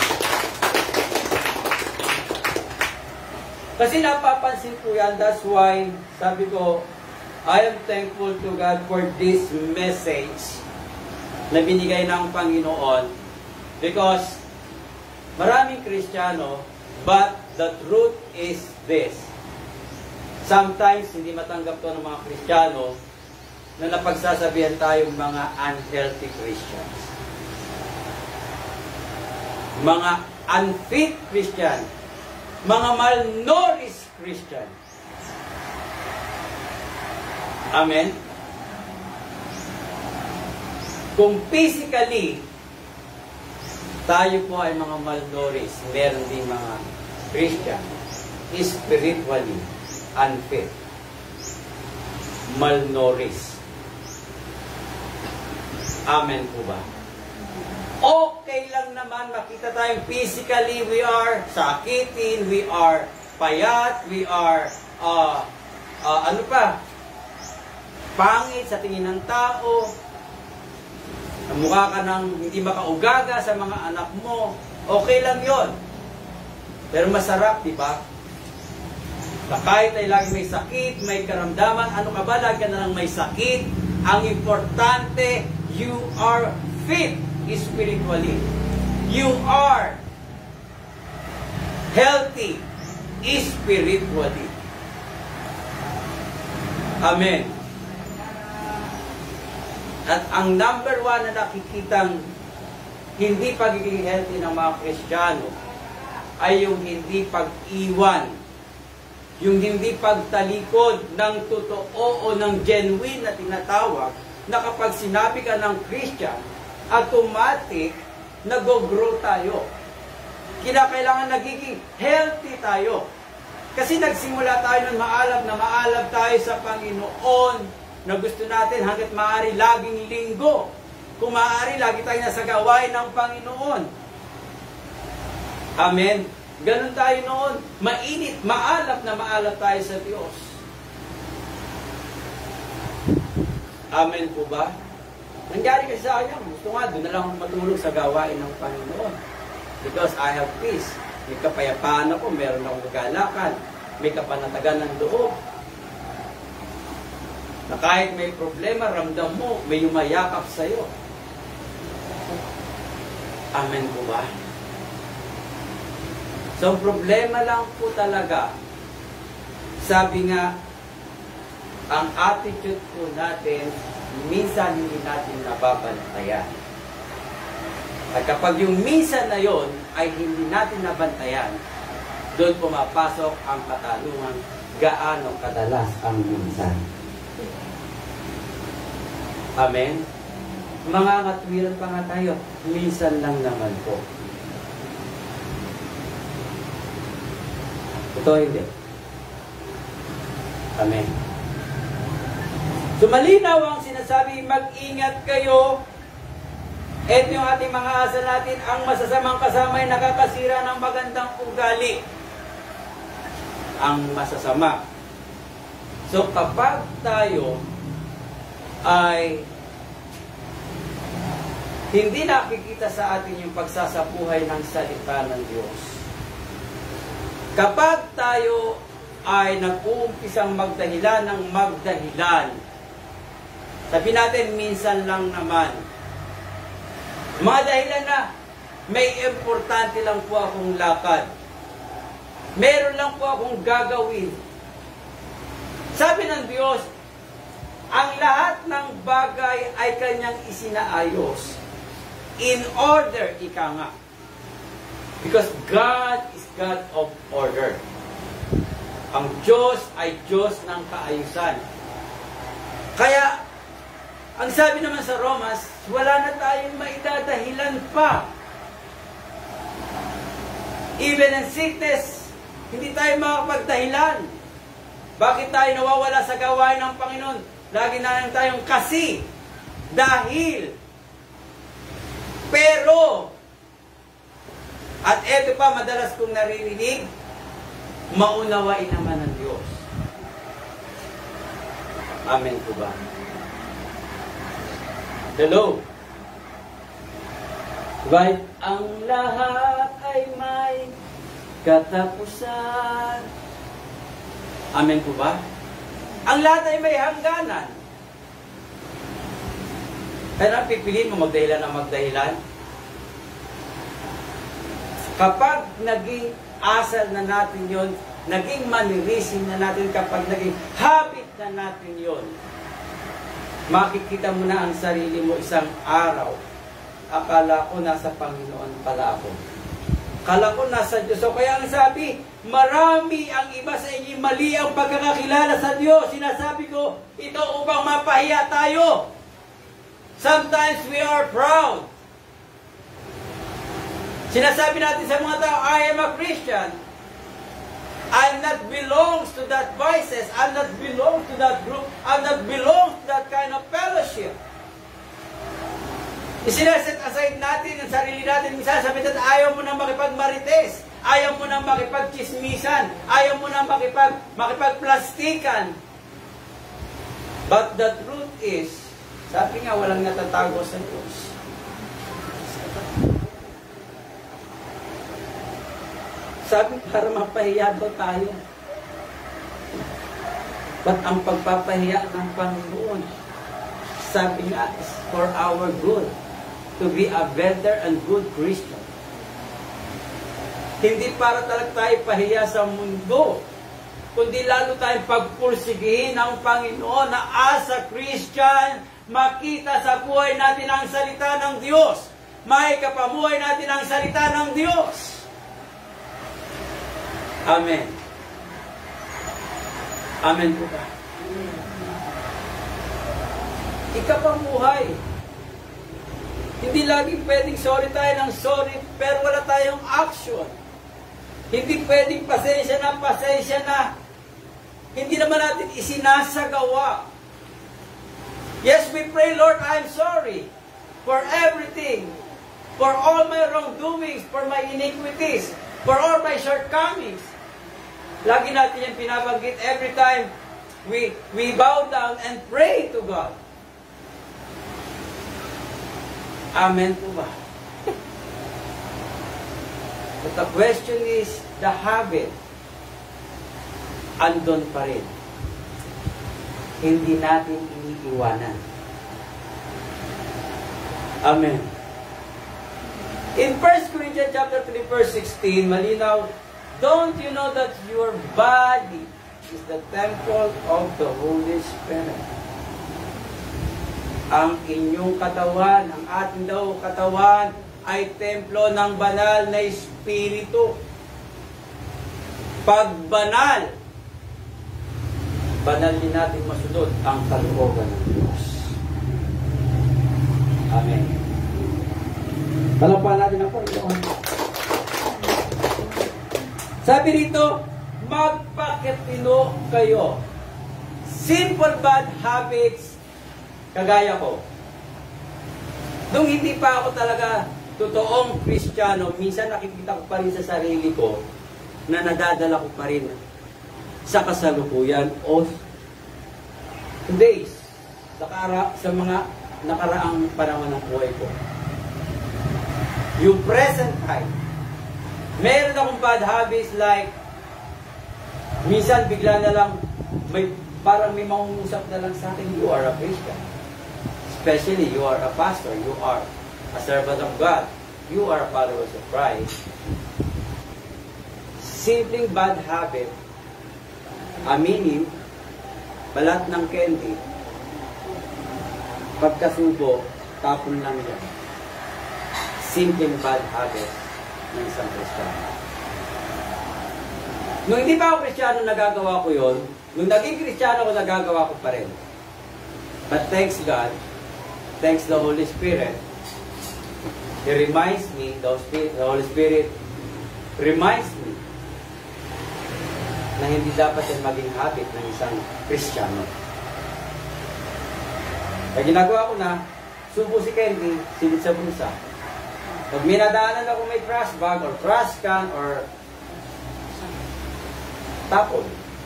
Kasi napapansin ko yan, that's why, sabi ko, I am thankful to God for this message na binigay ng Panginoon because Maraming Kristiyano, but the truth is this. Sometimes, hindi matanggap to ng mga Kristiyano na napagsasabihan tayong mga unhealthy Christians. Mga unfit Christian. Mga malnourished Christian. Amen? Kung physically, tayo po ay mga malnourished, meron din mga Christian, spiritually unfit, malnourished. Amen po ba? Okay lang naman makita tayong physically we are sakitin, we are payat, we are uh, uh, ano pa? Pangit sa tingin ng tao. Mukha ka ng hindi makaugaga sa mga anak mo. Okay lang yon. Pero masarap, di ba? Na kahit ay lagi may sakit, may karamdaman, ano ka ba? Lagi ka na lang may sakit. Ang importante, you are fit spiritually. You are healthy spiritually. Amen. At ang number one na nakikitang hindi pagiging healthy ng mga Kristiyano ay yung hindi pag-iwan, yung hindi pagtalikod ng totoo o ng genuine na tinatawag na kapag sinabi ka ng Christian, automatic nag-grow tayo. Kinakailangan nagiging healthy tayo. Kasi nagsimula tayo ng maalab na maalab tayo sa Panginoon na gusto natin hanggat maaari laging linggo. Kung maaari, lagi tayo nasa gawain ng Panginoon. Amen. Ganun tayo noon. Mainit, maalab na maalab tayo sa Diyos. Amen po ba? Nangyari kasi sa akin, gusto nga, doon na lang matulog sa gawain ng Panginoon. Because I have peace. May kapayapaan ako, meron akong kagalakan, may kapanatagan ng loob. Na kahit may problema, ramdam mo, may yumayakap sa'yo. Amen po ba? So, problema lang po talaga, sabi nga, ang attitude po natin, minsan hindi natin nababantayan. At kapag yung minsan na yon ay hindi natin nabantayan, doon pumapasok ang katanungan, gaano kadalas ang minsan. Amen? Mga katwiran pa nga tayo, minsan lang naman po. Ito hindi. Amen. So malinaw ang sinasabi, mag-ingat kayo. Ito yung ating mga asal natin, ang masasamang kasama ay nakakasira ng magandang ugali. Ang masasama. So kapag tayo ay hindi nakikita sa atin yung pagsasabuhay ng salita ng Diyos. Kapag tayo ay nag-uumpisang magdahilan ng magdahilan, sabi natin, minsan lang naman. Mga dahilan na may importante lang po akong lakad. Meron lang po akong gagawin. Sabi ng Diyos, ang lahat ng bagay ay kanyang isinaayos in order, ika nga. Because God is God of order. Ang Diyos ay Diyos ng kaayusan. Kaya, ang sabi naman sa Romans, wala na tayong maidadahilan pa. Even in sickness, hindi tayo makapagdahilan. Bakit tayo nawawala sa gawain ng Panginoon? Lagi na lang tayong kasi, dahil, pero, at eto pa, madalas kong naririnig, maunawain naman ng Diyos. Amen po ba? Hello? Right? Ang lahat ay may katapusan. Amen po ba? Ang lahat ay may hangganan. Kaya pipiliin mo magdahilan ng magdahilan. Kapag naging asal na natin yon, naging manirisim na natin, kapag naging habit na natin yon, makikita mo na ang sarili mo isang araw. Akala ko nasa Panginoon pala ako. Akala ko nasa Diyos. So kaya ang sabi, marami ang iba sa inyo, mali ang pagkakakilala sa Diyos. Sinasabi ko, ito upang mapahiya tayo. Sometimes we are proud. Sinasabi natin sa mga tao, I am a Christian. I'm not belongs to that vices. I'm not belongs to that group. I'm not belongs to that kind of fellowship. Isinaset aside natin ang sarili natin. Minsan sabi natin, ayaw mo nang makipagmarites. Ayaw mo nang makipagchismisan. Ayaw mo nang makipag, makipagplastikan. But the truth is, sabi nga, walang natatago sa Diyos. Sabi, para mapahiya daw tayo. But ang pagpapahiya ng Panginoon, sabi nga, is for our good. To be a better and good Christian. Hindi para talaga tayo pahiya sa mundo, kundi lalo tayong pagpursigihin ng Panginoon na as a Christian, makita sa buhay natin ang salita ng Diyos. May kapamuhay natin ang salita ng Diyos. Amen. Amen po ba? Ikapamuhay. Hindi laging pwedeng sorry tayo ng sorry, pero wala tayong action. Hindi pwedeng pasensya na pasensya na. Hindi naman natin isinasagawa. Yes, we pray, Lord, I'm sorry for everything, for all my wrongdoings, for my iniquities, for all my shortcomings. Lagi natin yung pinabanggit every time we, we bow down and pray to God. Amen po ba? But the question is, the habit, andon pa rin. Hindi natin iniiwanan. Amen. In First Corinthians chapter three, verse sixteen, malinaw, don't you know that your body is the temple of the Holy Spirit? Ang inyong katawan, ang ating daw katawan, ay templo ng banal na Espiritu. Pag banal, banal din natin masunod ang kalooban ng Diyos. Amen. Talapan natin ang Panginoon. Sabi rito, magpakitino kayo. Simple bad habits, kagaya ko. Nung hindi pa ako talaga totoong Kristiyano, minsan nakikita ko pa rin sa sarili ko na nadadala ko pa rin sa kasalukuyan o days sa, kara, sa mga nakaraang panahon ng buhay ko. Yung present time, meron akong bad habits like minsan bigla na lang may, parang may mangungusap na lang sa akin, you are a Christian. Especially, you are a pastor, you are a servant of God, you are followers of Christ. Simpleng bad habit, aminin, balat ng candy, pagkasubo, tapon lang yan. Simpleng bad habit ng isang Kristiyano. Nung hindi pa ako Kristiyano, nagagawa ko yon. Nung naging Kristiyano ko, nagagawa ko pa rin. But thanks God, thanks the Holy Spirit, He reminds me, the Holy Spirit reminds me na hindi dapat yan maging habit ng isang Kristiyano. Kaya ginagawa ko na, subo si candy, silid sa bulsa. Pag minadaanan ako may trash bag or trash can or tapon.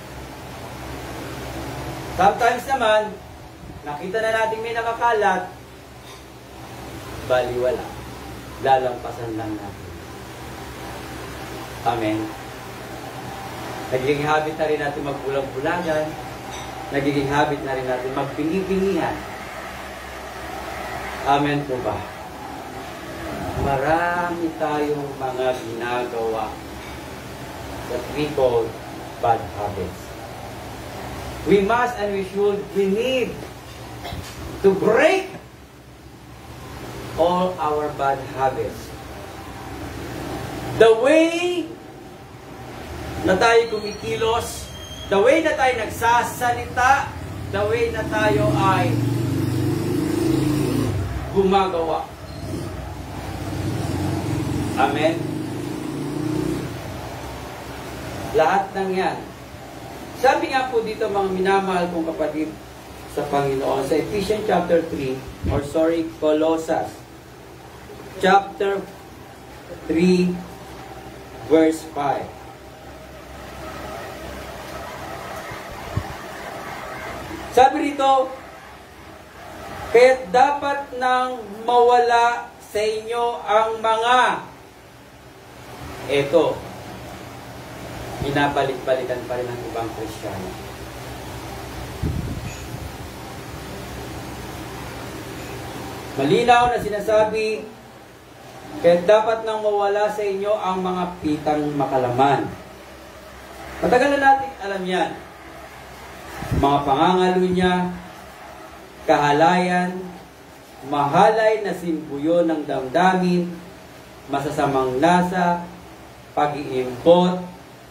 Sometimes naman, nakita na natin may nakakalat, baliwala. Lalampasan lang natin. Amen. Nagiging habit na rin natin magbulag-bulagan. Nagiging habit na rin natin magpingi-pingihan. Amen po ba? marami tayong mga ginagawa that we call bad habits. We must and we should, we need to break all our bad habits. The way na tayo kumikilos, the way na tayo nagsasalita, the way na tayo ay gumagawa. Amen? Lahat ng yan. Sabi nga po dito mga minamahal kong kapatid sa Panginoon, sa Ephesians chapter three, or sorry, Colossus chapter three, verse five. Sabi rito, kaya't dapat nang mawala sa inyo ang mga eto, binabalik-balikan pa rin ng ibang Kristiyano. Malinaw na sinasabi, kaya dapat nang mawala sa inyo ang mga pitang makalaman. Matagal na natin alam yan. Mga pangangalo niya, kahalayan, mahalay na simbuyo ng damdamin, masasamang lasa, pag-iimbot,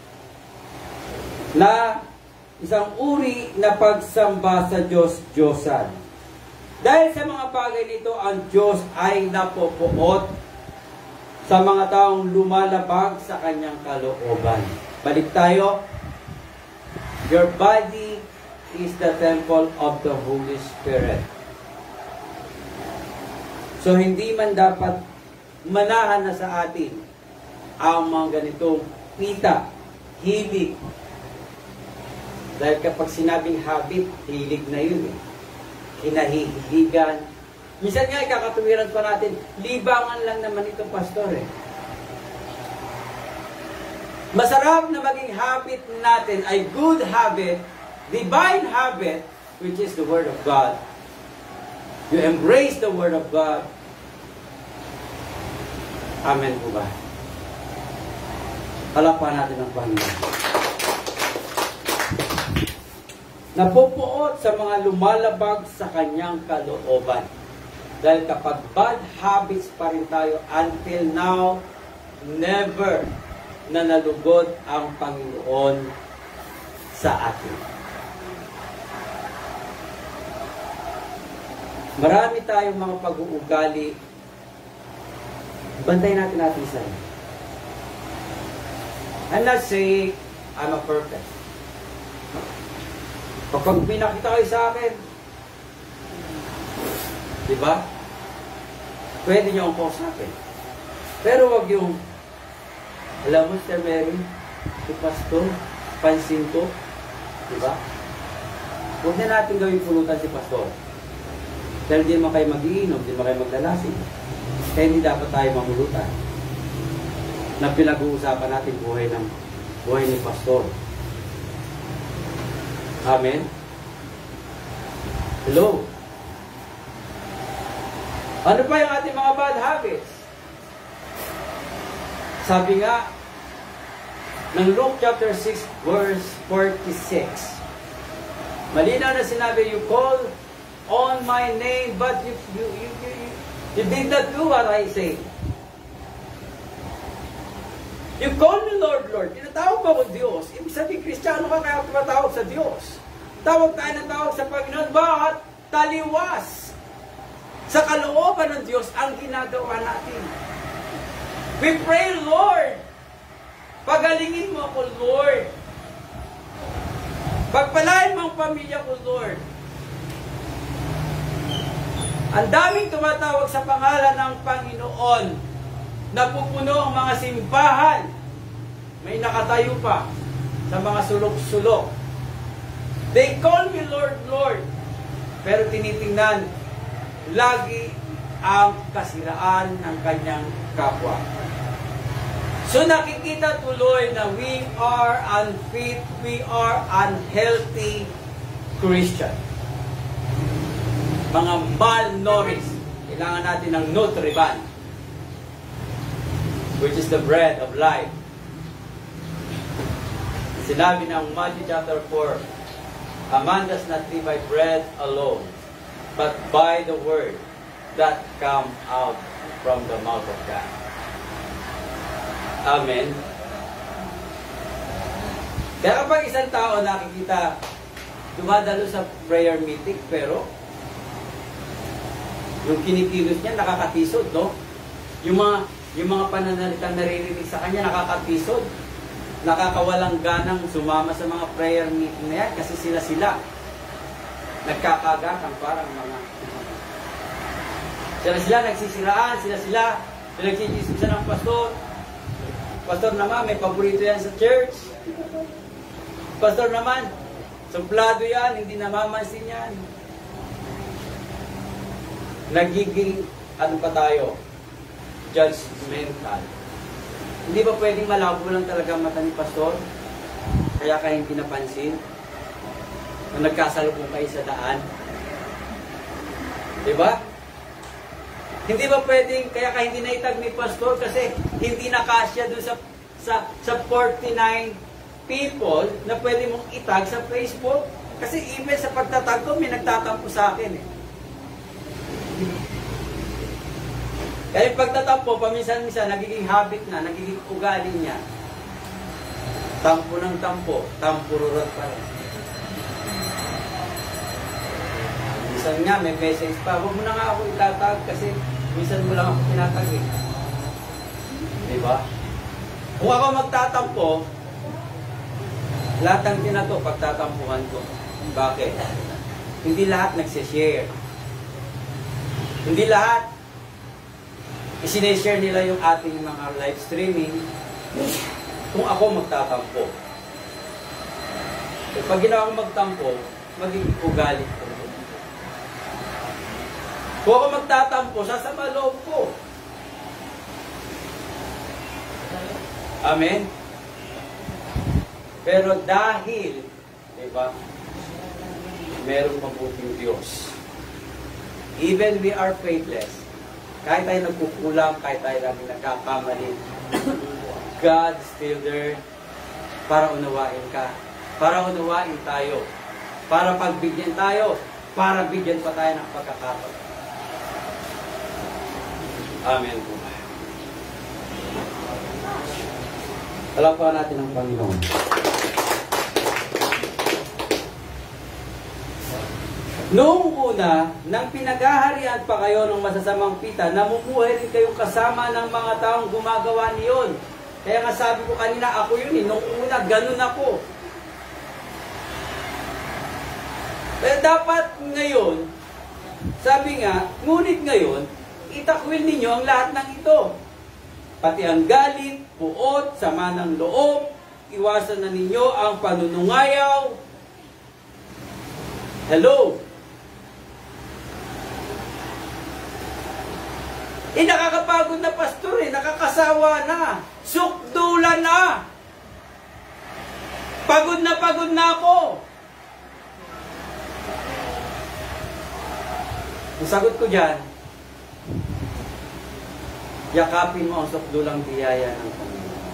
na isang uri na pagsamba sa Diyos-Diyosan. Dahil sa mga bagay nito, ang Diyos ay napopuot sa mga taong lumalabag sa kanyang kalooban. Balik tayo. Your body is the temple of the Holy Spirit. So, hindi man dapat manahan na sa atin ang mga ganitong pita, hilig. Dahil kapag sinabing habit, hilig na yun eh. Kinahihiligan. Minsan nga, kakatuwiran pa natin, libangan lang naman itong pastor eh. Masarap na maging habit natin ay good habit, divine habit, which is the Word of God. You embrace the Word of God. Amen po ba? Palakpakan natin ang Panginoon. Napupuot sa mga lumalabag sa kanyang kalooban. Dahil kapag bad habits pa rin tayo, until now, never na nalugod ang Panginoon sa atin. Marami tayong mga pag-uugali. Bantayin natin natin sa iyo. I'm not saying I'm a perfect. Kapag pinakita kayo sa akin, di ba? Pwede niyo akong kausapin. Pero wag yung, alam mo, Sister Mary, si Pastor, pansin ko, di ba? Huwag na natin gawing pulutan si Pastor. Dahil di naman kayo mag-iinom, di naman kayo maglalasing. Kaya hindi dapat tayo mamulutan. Na pinag-uusapan natin buhay ng buhay ni Pastor. Amen? Hello? Ano pa yung ating mga bad habits? Sabi nga, ng Luke chapter six, verse forty-six, malinaw na sinabi, you call on my name, but you, you, you, you, you did not do what I say. You call me Lord, Lord. Tinatawag ba ko Diyos? Ibig sabihin, Kristiyano ka kaya tumatawag sa Diyos. Tawag tayo ng tawag sa Panginoon. Bakit? Taliwas sa kalooban ng Diyos ang ginagawa natin. We pray, Lord. Pagalingin mo ako, Lord. Pagpalain mo ang pamilya ko, Lord. Ang daming tumatawag sa pangalan ng Panginoon. Napupuno ang mga simbahan. May nakatayo pa sa mga sulok-sulok. They call me Lord, Lord. Pero tinitingnan lagi ang kasiraan ng kanyang kapwa. So nakikita tuloy na we are unfit, we are unhealthy Christian. Mga malnourished. Kailangan natin ng Nutriban. which is the bread of life. Sinabi ng Matthew chapter four, a man does not live by bread alone, but by the word that come out from the mouth of God. Amen. Kaya kapag isang tao nakikita dumadalo sa prayer meeting, pero yung kinikilos niya nakakatisod, no? Yung mga yung mga pananalitang naririnig sa kanya nakakatisod. Nakakawalang ganang sumama sa mga prayer meeting na yan kasi sila-sila nagkakagatan parang mga sila-sila nagsisiraan, sila-sila pinagsisisa ng pastor. Pastor naman, may paborito yan sa church. Pastor naman, suplado yan, hindi namamansin yan. Nagiging, ano pa tayo, judgmental. Hindi ba pwedeng malabo lang talaga mata ni pastor? Kaya kayo hindi napansin? Nung nagkasalubong kayo sa daan? Diba? Hindi ba pwedeng, kaya kayo hindi naitag ni pastor kasi hindi nakasya doon sa, sa, sa forty-nine people na pwede mong itag sa Facebook? Kasi even sa pagtatag ko, may nagtatampo sa akin eh. Kaya yung pagtatampo, paminsan-minsan, nagiging habit na, nagiging ugali niya. Tampo ng tampo, tampururot pa rin. Minsan nga, may message pa, huwag mo na nga ako itatag kasi minsan mo lang ako tinatag eh. Diba? Kung ako magtatampo, lahat ng tinato, pagtatampuhan ko. Bakit? Hindi lahat nagsishare. Hindi lahat isineshare nila yung ating mga live streaming kung ako magtatampo. E pag ginawa akong magtampo, magiging ugali ko. Kung ako magtatampo, sasama loob ko. Amen? Pero dahil, diba, merong mabuting Diyos. Even we are faithless, kahit tayo nagkukulang, kahit tayo lagi nagkakamali, God still there para unawain ka. Para unawain tayo. Para pagbigyan tayo. Para bigyan pa tayo ng pagkakataon. Amen po. Alapahan natin ang Panginoon. Noong una, nang pinaghaharian pa kayo ng masasamang pita, namumuhay rin kayong kasama ng mga taong gumagawa niyon. Kaya nga sabi ko kanina, ako yun eh. Noong una, ganun ako. Pero dapat ngayon, sabi nga, ngunit ngayon, itakwil ninyo ang lahat ng ito. Pati ang galit, puot, sama ng loob, iwasan na ninyo ang panunungayaw. Hello? Eh, nakakapagod na pastor eh, nakakasawa na, sukdulan na. Pagod na pagod na ako. Ang sagot ko dyan, yakapin mo ang sukdulang biyaya ng Panginoon.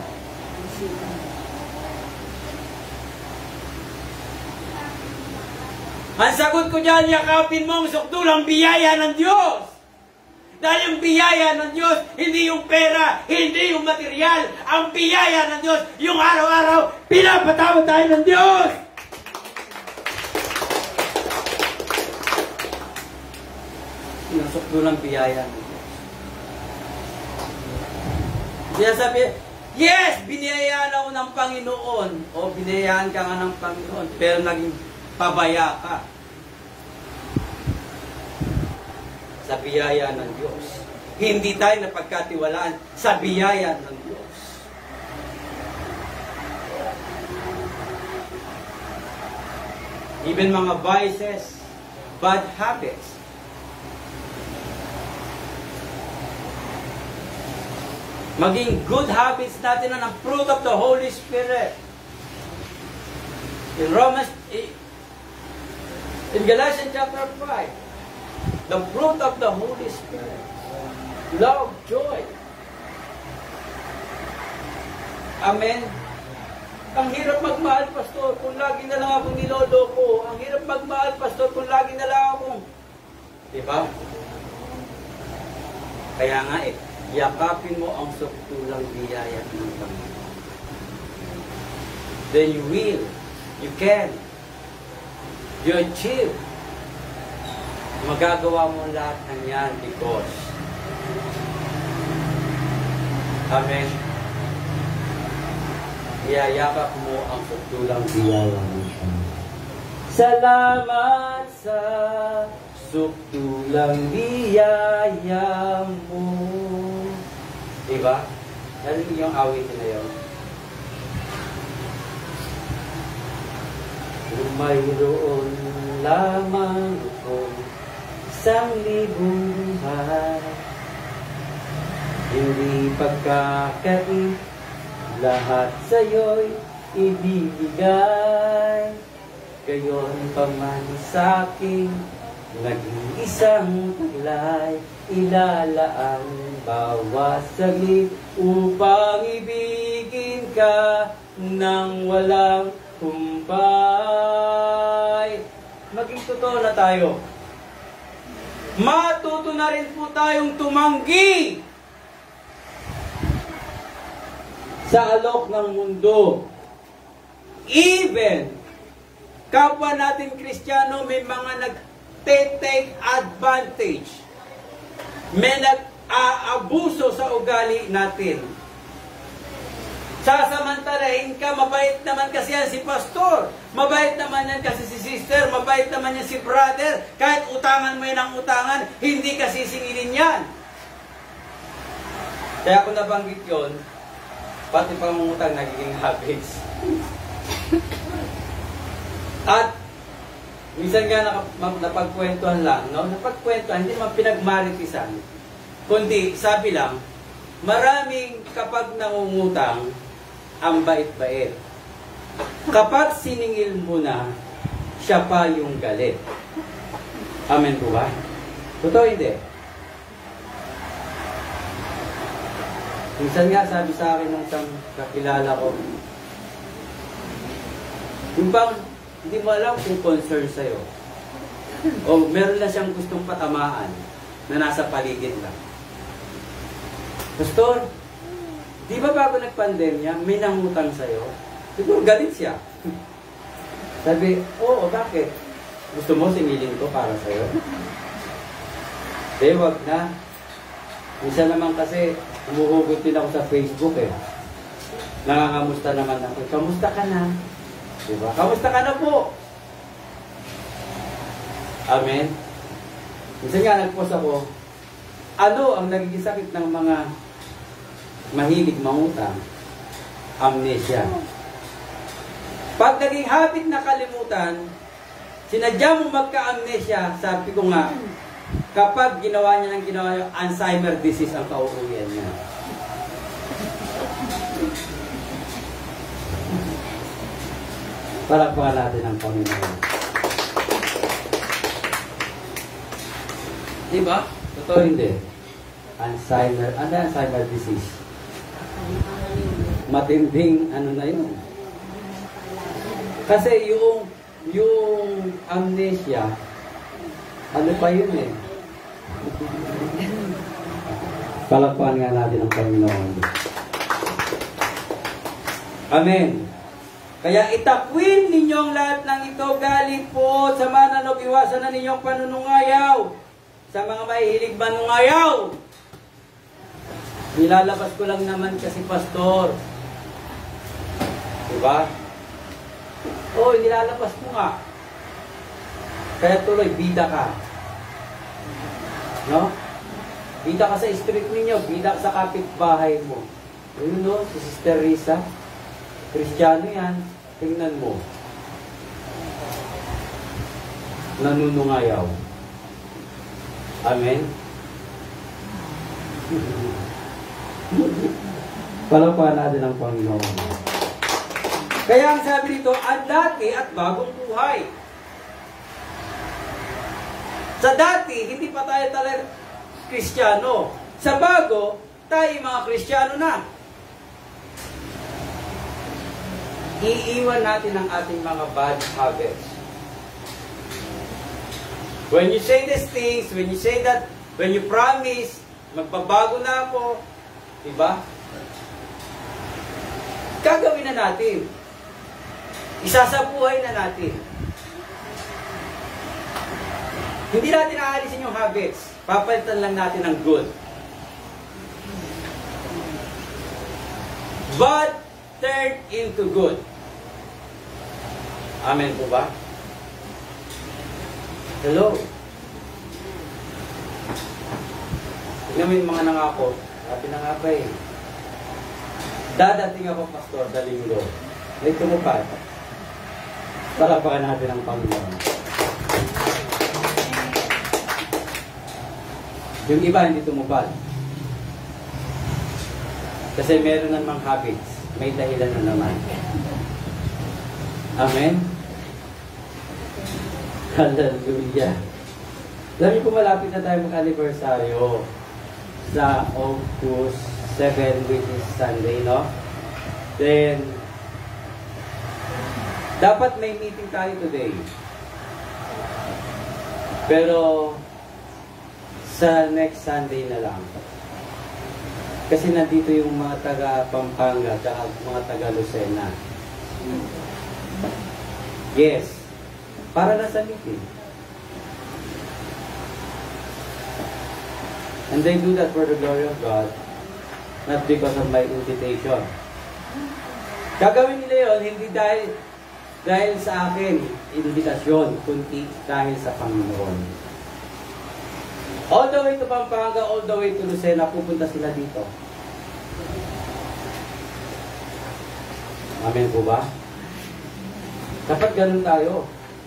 Ang sagot ko dyan, yakapin mo ang sukdulang biyaya ng Diyos. Dahil yung biyaya ng Diyos, hindi yung pera, hindi yung material. Ang biyaya ng Diyos, yung araw-araw, pinapatawad tayo ng Diyos. Sinasukdo ng biyaya ng Diyos. Kaya sabi, yes, biniyayaan ako ng Panginoon. O biniyayaan ka nga ng Panginoon, pero naging pabaya ka sa biyaya ng Diyos. Hindi tayo napagkatiwalaan sa biyaya ng Diyos. Even mga vices, bad habits, maging good habits natin na ng fruit of the Holy Spirit. In Romans, in Galatians chapter five, the fruit of the Holy Spirit, love, joy, Amen? Ang hirap magmahal, pastor, kung lagi na lang akong niloloko. Ang hirap magmahal, pastor, kung lagi na lang akong... Diba? Kaya nga eh, yakapin mo ang suktulang biyaya ng Panginoon. Then you will, you can, you achieve. Magagawa mo lahat ng yan because Amen. Iyayakap mo ang suktulang biyaya ng Panginoon. Salamat sa suktulang biyaya mo. Diba? Narinig yung awitin na yun. Kung mayroon lamang ako isang libong buhay, hindi pagkakait, lahat sa'yo'y ibibigay. Gayon pa man sa'king naging isang taglay, ilalaan bawat saglit upang ibigin ka nang walang humpay. Maging totoo na tayo. Matuto na rin po tayong tumanggi sa alok ng mundo. Even kapwa natin Kristiyano, may mga nag-take advantage. May nag-aabuso sa ugali natin. Sasamantalahin ka, mabait naman kasi yan si pastor, mabait naman yan kasi si sister, mabait naman yan si brother, kahit utangan mo yan ang utangan, hindi ka sisingilin yan. Kaya kung nabanggit yun, pati pangungutang nagiging habits. At minsan nga napagkwentuhan lang, no? Napagkwentuhan, hindi naman pinagmaritisan, kundi sabi lang, maraming kapag nangungutang, ang bait-bait. Kapag siningil mo na, siya pa yung galit. Amen po ba? Totoo hindi? Minsan nga sabi sa akin ng isang kakilala ko, yung bang hindi mo alam kung concern sa'yo. O meron na siyang gustong patamaan na nasa paligid lang. Pastor, di ba bago nagpandemya, may nangutang sa'yo? Siguro galit siya. Sabi, oo, bakit? Gusto mo singilin ko para sa'yo? Eh, wag na. Minsan naman kasi, umuhugot din ako sa Facebook eh. Nangangamusta naman ako. Kamusta ka na? Diba? Kamusta ka na po? Amen? Minsan nga nagpost ako, ano ang nagiging sakit ng mga mahilig mangutang? Amnesia. Pag naging habit na kalimutan, sinadya mo magka-amnesia, sabi ko nga, kapag ginawa niya ng ginawa niya, Alzheimer disease ang kauuwian niya. Palakpakan natin ang Panginoon. Diba? Totoo hindi? Alzheimer, ano Alzheimer disease? Matinding ano na yun. Kasi yung yung amnesia, ano pa yun eh? Palakpakan nga natin ang Panginoon. Amen. Kaya itakwin ninyong lahat ng ito, galit po, sama na loob, iwasan na ninyong panunungayaw sa mga mahihilig manungayaw. Nilalabas ko lang naman kasi pastor. Diba? Oo, nilalabas mo nga. Kaya tuloy, bida ka. No? Bida ka sa street ninyo, bida ka sa kapitbahay mo. Ayun no, si Sister Risa. Kristiyano yan. Tingnan mo. Nanunungayaw. Amen? Palakpakan natin ang Panginoon. Kaya ang sabi dito, ang dati at bagong buhay. Sa dati, hindi pa tayo talaga Kristiyano. Sa bago, tayo mga Kristiyano na. iiwan natin ang ating mga bad habits. When you say these things, when you say that, when you promise, magbabago na ako, diba? Gagawin na natin. Isasabuhay na natin. Hindi natin aalisin yung habits. Papalitan lang natin ng good. But turn into good. Amen po ba? Hello? Tignan mo yung mga nangako. Sabi na nga ba eh. Dadating ako, pastor, sa linggo. May tumupad. Palapakan natin ang Panginoon. Yung iba hindi tumupad. Kasi meron namang habits. May dahilan na naman. Amen? Hallelujah. Alam niyo po, malapit na tayo mag-anniversaryo sa August seventh, which is Sunday, no? Then, dapat may meeting tayo today. Pero, sa next Sunday na lang. Kasi nandito yung mga taga Pampanga at mga taga Lucena. Yes. Para na sa meeting. And they do that for the glory of God, not because of my invitation. Gagawin nila yun, hindi dahil dahil sa akin, invitasyon, kundi dahil sa Panginoon. All the way to Pampanga, all the way to Lucena, pupunta sila dito. Amen po ba? Dapat ganun tayo.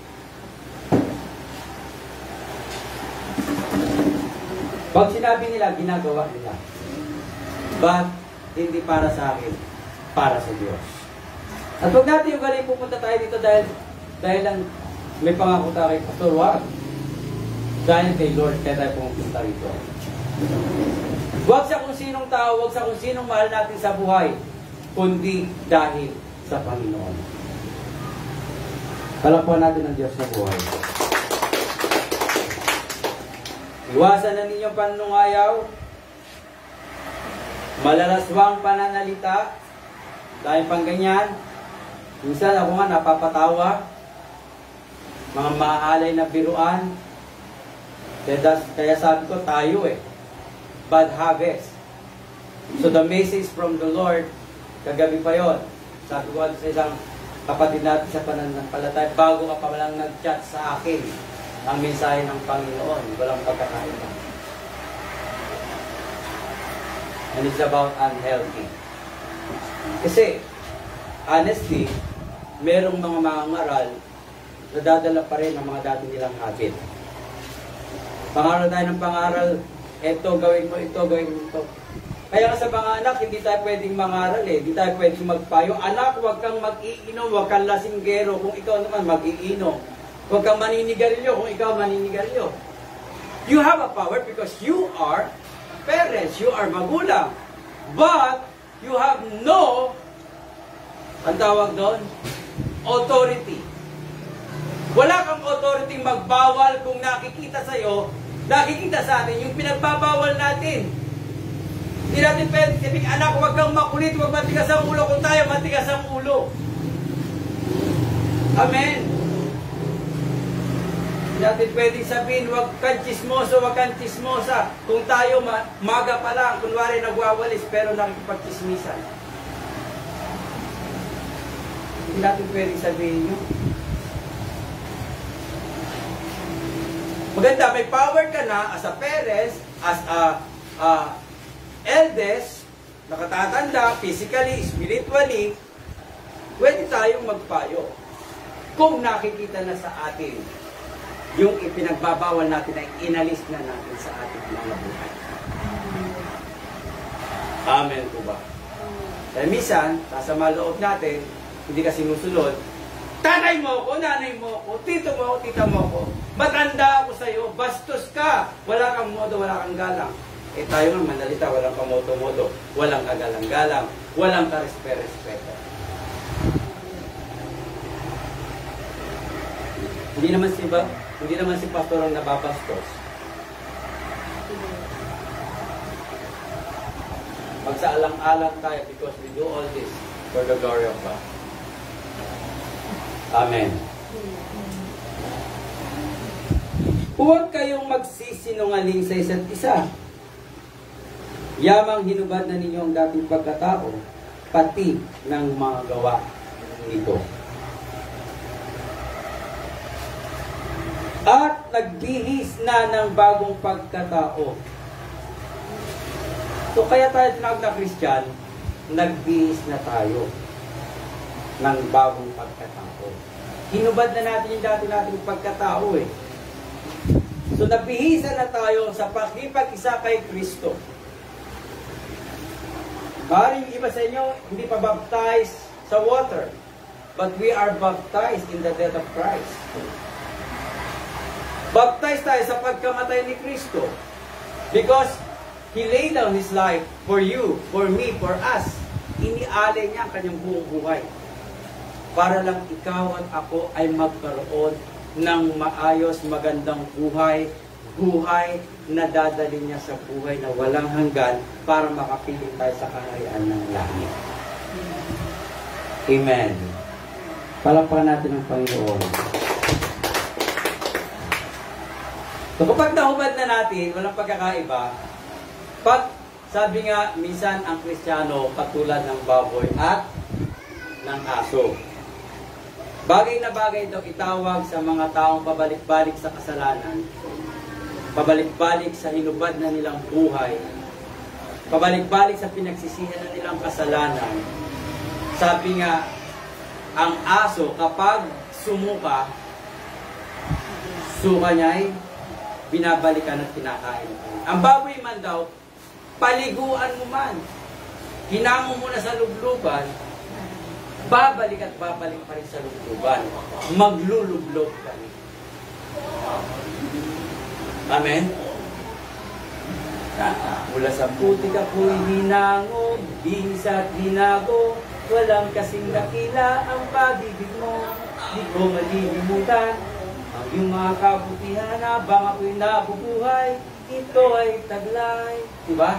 Pag sinabi nila, ginagawa nila. But, hindi para sa akin, para sa Diyos. At huwag natin yung galing pupunta tayo dito dahil dahil lang may pangako tayo kay Pastor, wag. Dahil kay Lord, kaya tayo pumunta rito. Huwag sa kung sinong tao, huwag sa kung sinong mahal natin sa buhay, kundi dahil sa Panginoon. Palapuan natin ang Diyos sa buhay. Iwasan na ninyong panungayaw, malalaswang pananalita, dahil pang ganyan, minsan ako nga napapatawa, mga mahalay na biruan, kaya, kaya sabi ko tayo eh, bad habits. So the message from the Lord, kagabi pa yon, sabi ko sa isang kapatid natin sa pananampalataya, bago ka pa lang nag-chat sa akin, ang mensahe ng Panginoon, walang pagkakaiba. And it's about unhealthy. Kasi, honestly, merong mga mangangaral na dadala pa rin ang mga dati nilang habit. Pangaral tayo ng pangaral, eto, gawin mo ito, gawin mo ito. Kaya nga sa mga anak, hindi tayo pwedeng mangaral eh, hindi tayo pwedeng magpayo. Anak, huwag kang mag-iinom, huwag kang lasinggero, kung ikaw naman mag-iinom. Huwag kang maninigarilyo kung ikaw maninigarilyo. You have a power because you are parents, you are magulang. But, you have no, ang tawag doon, authority. Wala kang authority magbawal kung nakikita sa'yo, nakikita sa atin, yung pinagbabawal natin. Hindi natin pwede sabihin, anak, huwag kang makulit, huwag matigas ang ulo kung tayo matigas ang ulo. Amen. Natin pwedeng sabihin, huwag kang chismoso, huwag kang chismosa. Kung tayo ma maga pa lang, kunwari nagwawalis, pero nakikipagchismisan. Hindi natin pwedeng sabihin yun. Maganda, may power ka na as a parents, as a uh, eldest, nakatatanda, physically, spiritually, pwede tayong magpayo. Kung nakikita na sa atin, yung ipinagbabawal natin ay inalis na natin sa ating mga buhay. Amen po ba? Dahil minsan, sa maloob natin, hindi ka sinusunod, tatay mo ako, nanay mo ako, tito mo ako, tita mo ako, matanda ako sa'yo, bastos ka, wala kang modo, wala kang galang. Eh tayo nga manalita, walang kamoto-modo, walang kagalang-galang, walang karespe-respeto. Hindi naman si, ba, hindi naman si pastor ang nababastos. Magsaalang-alang tayo because we do all this for the glory of God. Amen. Huwag kayong magsisinungaling sa isa't isa. Yamang hinubad na ninyo ang dating pagkatao, pati ng mga gawa nito. At nagbihis na ng bagong pagkatao. So kaya tayo tinawag na Christian, nagbihis na tayo ng bagong pagkatao. Hinubad na natin yung dati nating pagkatao eh. So nagbihisan na tayo sa pakipag-isa kay Kristo. Maaaring iba sa inyo, hindi pa baptized sa water, but we are baptized in the death of Christ. Baptized tayo sa pagkamatay ni Kristo because He laid down His life for you, for me, for us. Inialay niya ang kanyang buong buhay para lang ikaw at ako ay magkaroon ng maayos, magandang buhay, buhay na dadali niya sa buhay na walang hanggan para makapiling tayo sa kaharian ng langit. Amen. Palakpakan natin ang Panginoon. So kapag nahubad na natin, walang pagkakaiba, pag sabi nga, minsan ang Kristiyano katulad ng baboy at ng aso. Bagay na bagay daw itawag sa mga taong pabalik-balik sa kasalanan, pabalik-balik sa hinubad na nilang buhay, pabalik-balik sa pinagsisihan na nilang kasalanan. Sabi nga, ang aso kapag sumuka, suka niya ay binabalikan at kinakain. Ang baboy man daw, paliguan mo man, hinamo mo na sa lubluban, babalik at babalik pa rin sa lubluban. Maglulublob ka rin. Amen? Mula sa putik ako'y hinangog, bihis at binago, walang kasing dakila ang pag-ibig mo, di ko malilimutan. Ang iyong mga kabutihan habang ako'y nabubuhay, ito ay taglay. Diba?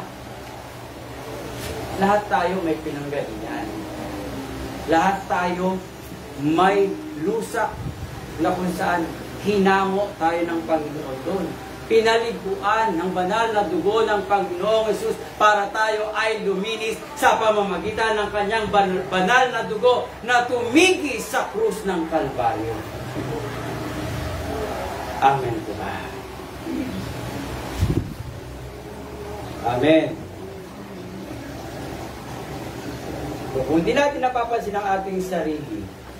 Lahat tayo may pinanggalingan. Lahat tayo may lusak na kung saan hinamo tayo ng Panginoon doon. Pinaliguan ng banal na dugo ng Panginoong Hesus para tayo ay luminis sa pamamagitan ng kanyang banal na dugo na tumigi sa krus ng Kalbaryo. Amen po ba? Amen. Kung hindi natin napapansin ang ating sarili,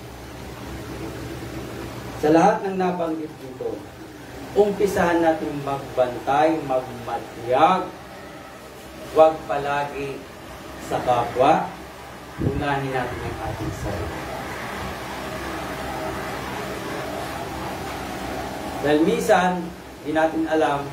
sa lahat ng nabanggit dito, umpisahan natin magbantay, magmatiyag, huwag palagi sa kapwa, unahin natin ang ating sarili. Dahil minsan, hindi natin alam,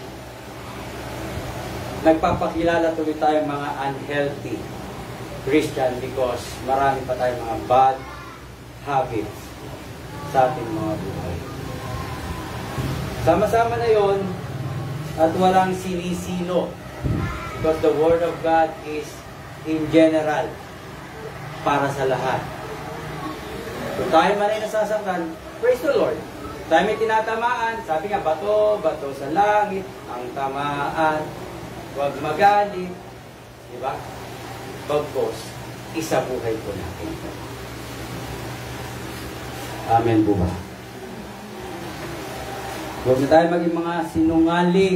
nagpapakilala tuloy tayo mga unhealthy Christian because marami pa tayong mga bad habits sa ating mga buhay. Sama-sama na yon at walang sinisino because the Word of God is in general para sa lahat. Kung tayo man ay nasasaktan, praise the Lord. Tayo may tinatamaan, sabi nga, bato, bato sa langit, ang tamaan, huwag magalit, di ba? Bagkos, isa buhay po natin. Amen po ba? Huwag na tayo maging mga sinungaling.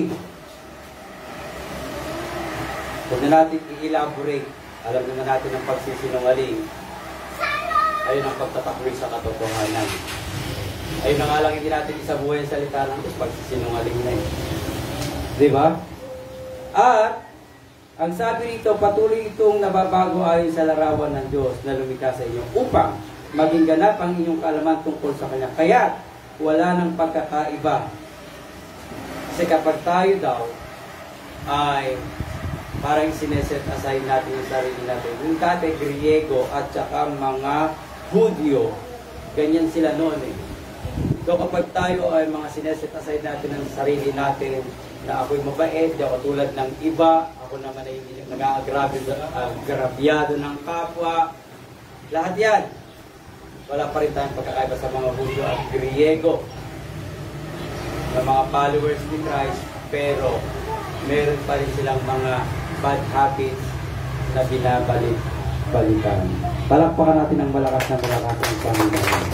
Huwag na natin i-elaborate. Alam naman natin ang pagsisinungaling. Ayun ang pagtatakwil sa katotohanan. Ayun na nga lang hindi natin isabuhay ang salita ng Diyos, pagsisinungaling na eh. Di ba? At, ang sabi rito, patuloy itong nababago ayon sa larawan ng Diyos na lumikha sa inyo upang maging ganap ang inyong kaalaman tungkol sa Kanya. Kaya, wala nang pagkakaiba. Kasi kapag tayo daw ay parang sineset aside natin yung sarili natin. Yung kate Griego at saka mga Hudyo, ganyan sila noon eh. So kapag tayo ay mga sineset aside natin ng sarili natin, na ako'y mabait, di ako tulad ng iba, ako naman ay nag-aagrabyado ng kapwa, lahat yan. Wala pa rin tayong pagkakaiba sa mga Hudyo at Griego na mga followers ni Christ, pero meron pa rin silang mga bad habits na binabalik-balikan. Palakpakan natin ang malakas na malakas ng Panginoon.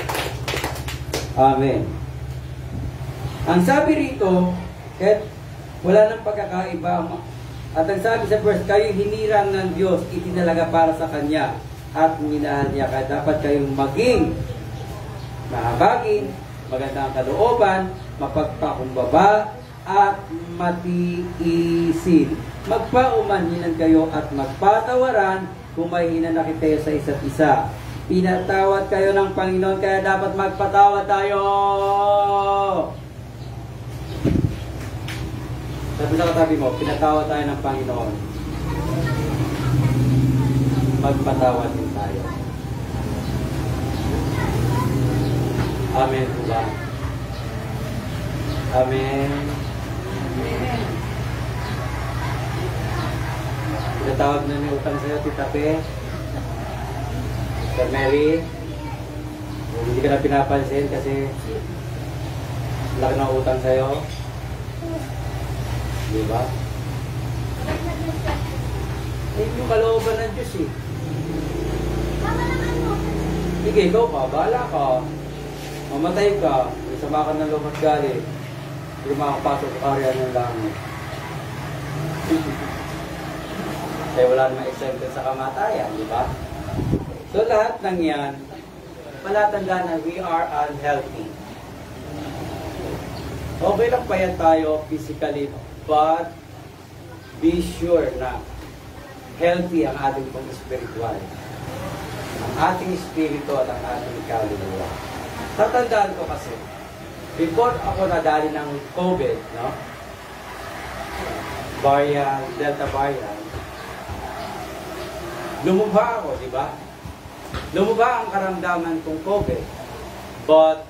Amen. Ang sabi rito, kahit wala nang pagkakaiba, at ang sabi sa verse, kayo hinirang ng Diyos, itinalaga para sa Kanya, at minahal niya, kaya dapat kayong maging mahabagin, magandang kalooban, mapagpakumbaba, at matiisin. Magpaumanhinan kayo at magpatawaran kung may hinanakit kayo sa isa't isa. Pinatawad kayo ng Panginoon, kaya dapat magpatawad tayo. Sabi sa katabi mo, pinatawad tayo ng Panginoon. Magpatawad din tayo. Amen po ba? Amen. Amen. Pinatawad na may utang sa'yo, Tita Pe. Sir Mary, hindi ka na pinapansin kasi laki ng utang sa'yo. Di ba? Eh, yung kalooban ng Diyos eh. Sige, ikaw pa, bahala ka. Mamatay ka, isama ka ng loob at galit. Hindi makakapasok sa karya ng langit. Kaya wala namang exempted sa kamatayan, di ba? So lahat ng yan, palatandaan na we are unhealthy. Okay lang pa yan tayo physically, but be sure na healthy ang ating pong spiritual. Ang ating spirito at ang ating kaluluwa. Tatandaan ko kasi, before ako nadali ng COVID, no? Variant, Delta variant, lumubha ako, di ba? Lumubha ang karamdaman kong COVID. But,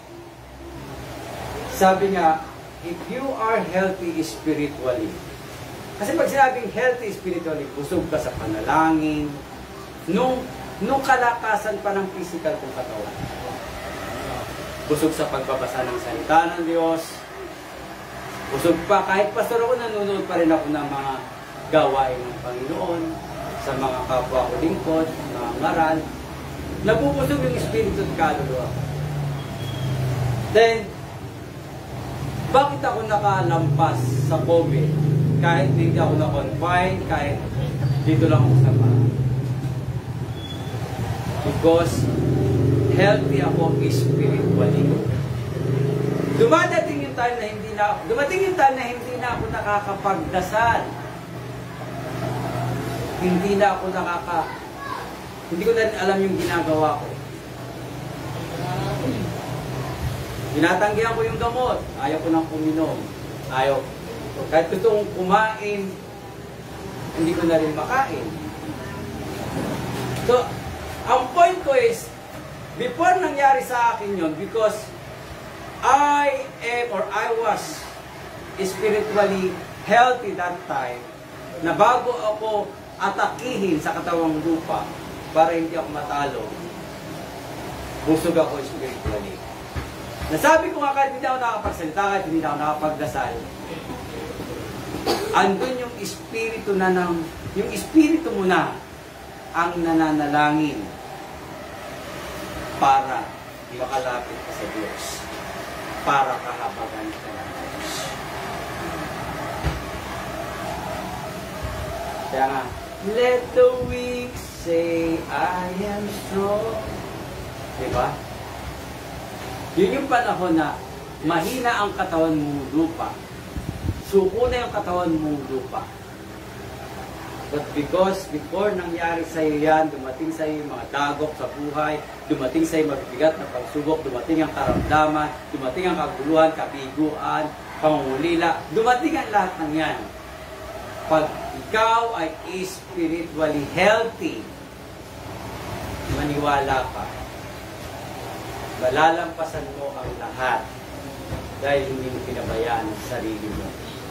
sabi nga, if you are healthy spiritually, kasi pag sinabing healthy spiritually, busog ka sa panalangin, nung, nung kalakasan pa ng physical kong katawan. Busog sa pagbabasa ng salita ng Diyos. Busog pa, kahit pastor ako, nanonood pa rin ako ng mga gawain ng Panginoon, sa mga kapwa ko lingkod, mga ngaral. Nabubusog yung espiritu at kaluluwa. Then, bakit ako nakalampas sa COVID? Kahit hindi ako na-confine, kahit dito lang ako sa bahay. Because healthy ako spiritually. Dumadating yung time na hindi na dumating yung time na hindi na ako nakakapagdasal. Hindi na ako nakaka hindi ko na alam yung ginagawa ko. Tinatanggihan ko yung gamot. Ayaw ko nang uminom. Ayaw. Kahit gusto kong kumain, hindi ko na rin makain. So, ang point ko is, before nangyari sa akin yun, because I am or I was spiritually healthy that time, na bago ako atakihin sa katawang lupa para hindi ako matalo, busog ako spiritually. Nasabi ko nga kahit hindi ako nakapagsalita, kahit hindi ako nakapagdasal, andun yung espiritu na ng, yung espiritu mo na ang nananalangin para makalapit ka sa Diyos, para kahabagan ka ng Diyos. Kaya nga, let the weak say, I am strong. Diba? Yun yung panahon na mahina ang katawan mong lupa. Suko na yung katawan mong lupa. But because before nangyari sa iyo yan, dumating sa iyo mga dagok sa buhay, dumating sa iyo mabibigat na pagsubok, dumating ang karamdaman, dumating ang kaguluhan, kabiguan, pangungulila, dumating ang lahat ng yan. Pag ikaw ay spiritually healthy, maniwala ka, malalampasan mo ang lahat dahil hindi mo pinabayaan ang sarili mo.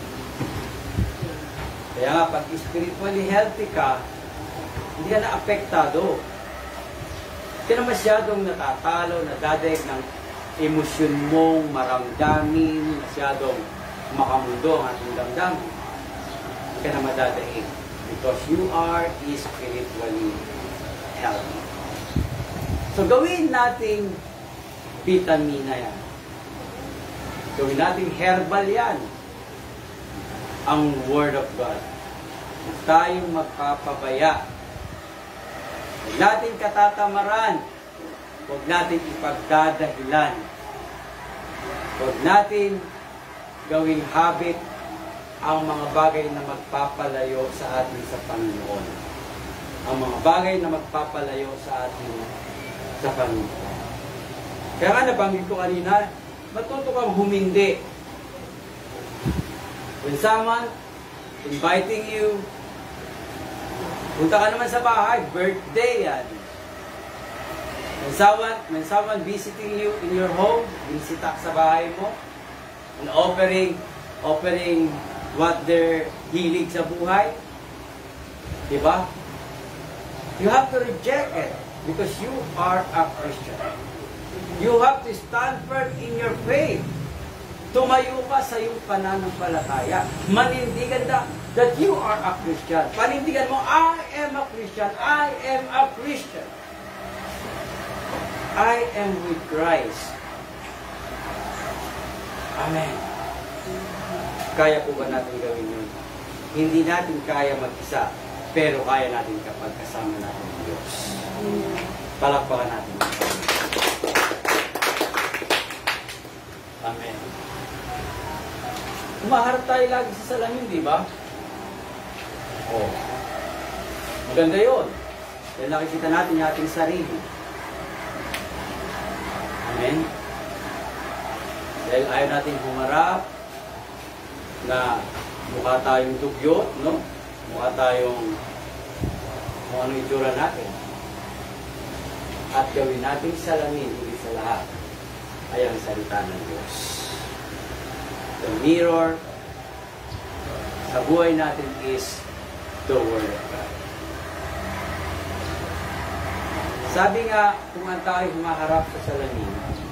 Kaya nga, pag spiritually healthy ka, hindi ka na-apektado. Hindi ka na masyadong natatalo, nadadaig ng emosyon mong maramdamin, masyadong makamundo ang ating damdamin. Hindi ka na madadaig. Because you are spiritually healthy. So, gawin nating vitamina yan. Gawin nating herbal yan. Ang Word of God. Huwag tayong magpapabaya. Huwag natin katatamaran. Huwag natin ipagdadahilan. Huwag natin gawing habit ang mga bagay na magpapalayo sa atin sa Panginoon. Ang mga bagay na magpapalayo sa atin sa Panginoon. Kaya nga nabanggit ko kanina, matuto kang humindi. When someone inviting you, punta ka naman sa bahay, birthday yan. When someone, when someone visiting you in your home, bisita sa bahay mo, and offering, offering what their hilig sa buhay, diba? You have to reject it because you are a Christian. You have to stand firm in your faith. Tumayo ka sa iyong pananampalataya. Manindigan na that you are a Christian. Panindigan mo, I am a Christian. I am a Christian. I am with Christ. Amen. Kaya po ba natin gawin yun? Hindi natin kaya mag-isa, pero kaya natin kapag kasama natin ang Diyos. Palakpakan natin. Amen. Umaharap tayo lagi sa salamin, di ba? Oh. Maganda yun. Dahil nakikita natin yung ating sarili. Amen. Dahil ayaw natin humarap na mukha tayong dugyot, no? Mukha tayong kung ano yung itsura natin. At gawin natin salamin, hindi sa lahat, ay ang salita ng Diyos. The mirror sa buhay natin is the Word of God. Sabi nga, kung ang tayo humaharap sa salamin,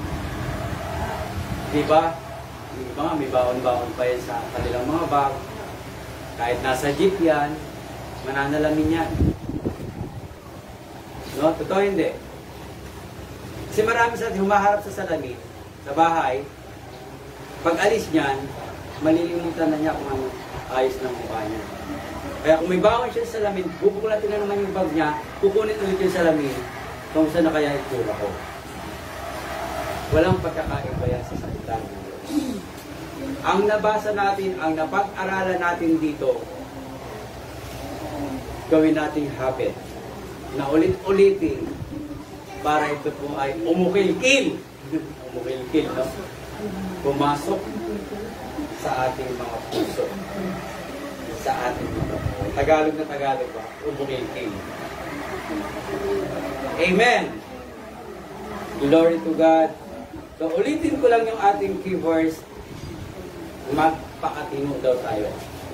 di ba? Yung iba nga, may baon-baon pa yan sa kanilang mga bag. Kahit nasa jeep yan, mananalamin yan. No? Totoo hindi. Kasi marami sa atin humaharap sa salamin, sa bahay, pag alis niyan, malilimutan na niya kung ano ayos ng mukha niya. Kaya kung may baon siya sa salamin, bubukulatin na naman yung bag niya, kukunin ulit yung salamin, kung saan na kaya itura ko. Walang pagkakaiba yan sa salita ng Diyos. Ang nabasa natin, ang napag-aralan natin dito, gawin nating habit na ulit-ulitin para ito po ay umukil-kil. Umukil-kil, no? Pumasok sa ating mga puso. Sa ating mga puso. Tagalog na Tagalog ba? Umukil-kil. Amen! Glory to God. So, ulitin ko lang yung ating key verse. Magpakatino daw tayo.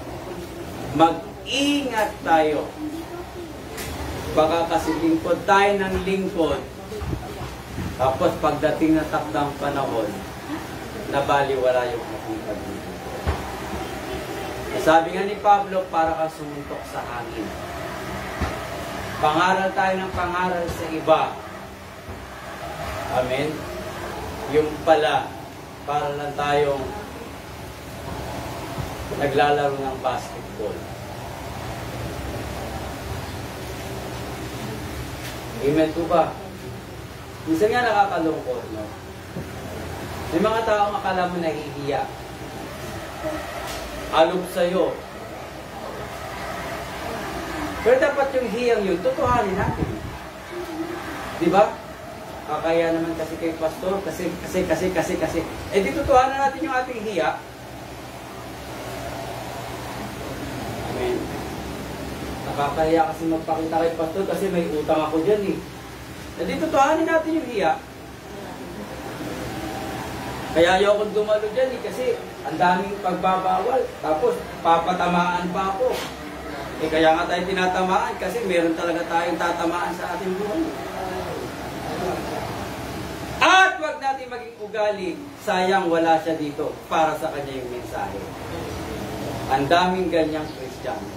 Mag-ingat tayo. Baka kasi lingkod tayo ng lingkod. Tapos pagdating na takdang panahon, nabaliwala yung ating pag-ibig. Sabi nga ni Pablo, para kang sumuntok sa hangin. Pangaral tayo ng pangaral sa iba. Amen? Yung pala, para lang tayong naglalaro ng basketball. Amen po ba? Minsan nga nakakalungkot, no? May mga taong akala mo nahihiya. Alok sa'yo. Pero dapat yung hiyang yun, tutuhanin natin. Di ba? Kakaya naman kasi kay pastor, kasi, kasi, kasi, kasi, kasi. Eh di tutuhanan natin yung ating hiya. Amen. Nakakaya kasi magpakita kay pastor kasi may utang ako dyan eh. E di tutuhanin natin yung hiya. Kaya ayokong dumalo dyan eh, kasi ang daming pagbabawal. Tapos papatamaan pa ako. Eh kaya nga tayo tinatamaan kasi meron talaga tayong tatamaan sa ating buhay. At wag natin maging ugali, sayang wala siya dito para sa kanya yung mensahe. Ang daming ganyang Kristiyano.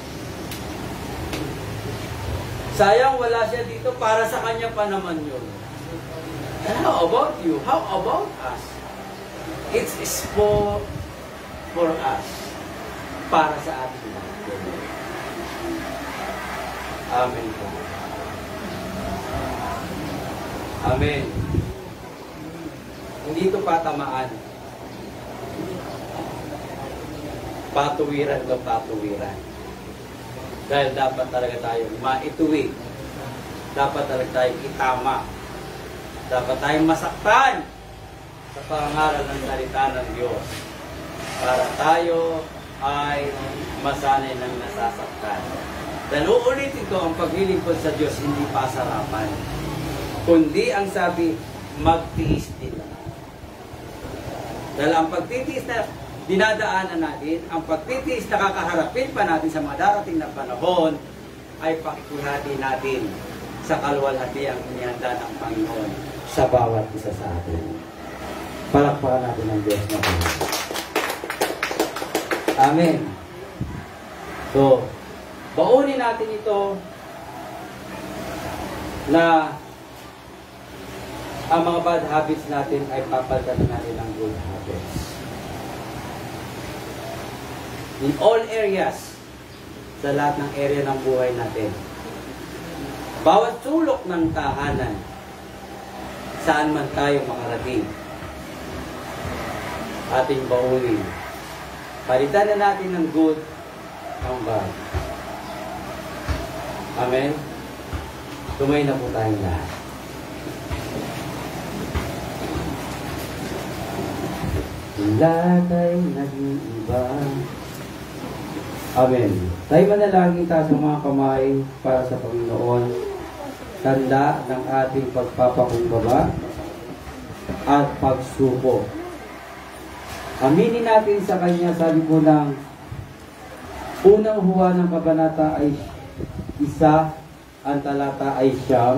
Sayang wala siya dito para sa kanya pa naman yun. And how about you? How about us? It is for, for us. Para sa ating lahat. Amen po. Amen. Hindi ito patamaan. Patuwiran o patuwiran. Dahil dapat talaga tayo maituwi. Dapat talaga tayo itama. Dapat tayong masaktan sa pangaral ng salita ng Diyos para tayo ay masanay ng nasasaktan. Dahil uulitin ko, ang paglilingkod sa Diyos hindi pasarapan, kundi ang sabi, magtiis din. Dahil ang pagtitiis na dinadaanan natin, ang pagtitiis na kakaharapin pa natin sa mga darating na panahon, ay pakikihati natin sa kaluwalhati ang inihanda ng Panginoon sa bawat isa sa atin. Palakpakan natin ang Diyos na Panginoon. Amen. So, baunin natin ito na ang mga bad habits natin ay papalitan natin ng good habits. In all areas, sa lahat ng area ng buhay natin. Bawat sulok ng tahanan, saan man tayo makarating, ating baunin. Palitan na natin ng good ang bad. Amen? Tumay na po tayong lahat. Lahat ay nag-iiba. Amen. Tayo manalangin tayo sa mga kamay para sa Panginoon. Tanda ng ating pagpapakumbaba at pagsuko. Aminin natin sa Kanya, sabi po ng unang huwa ng kabanata ay isa, ang talata ay siyam.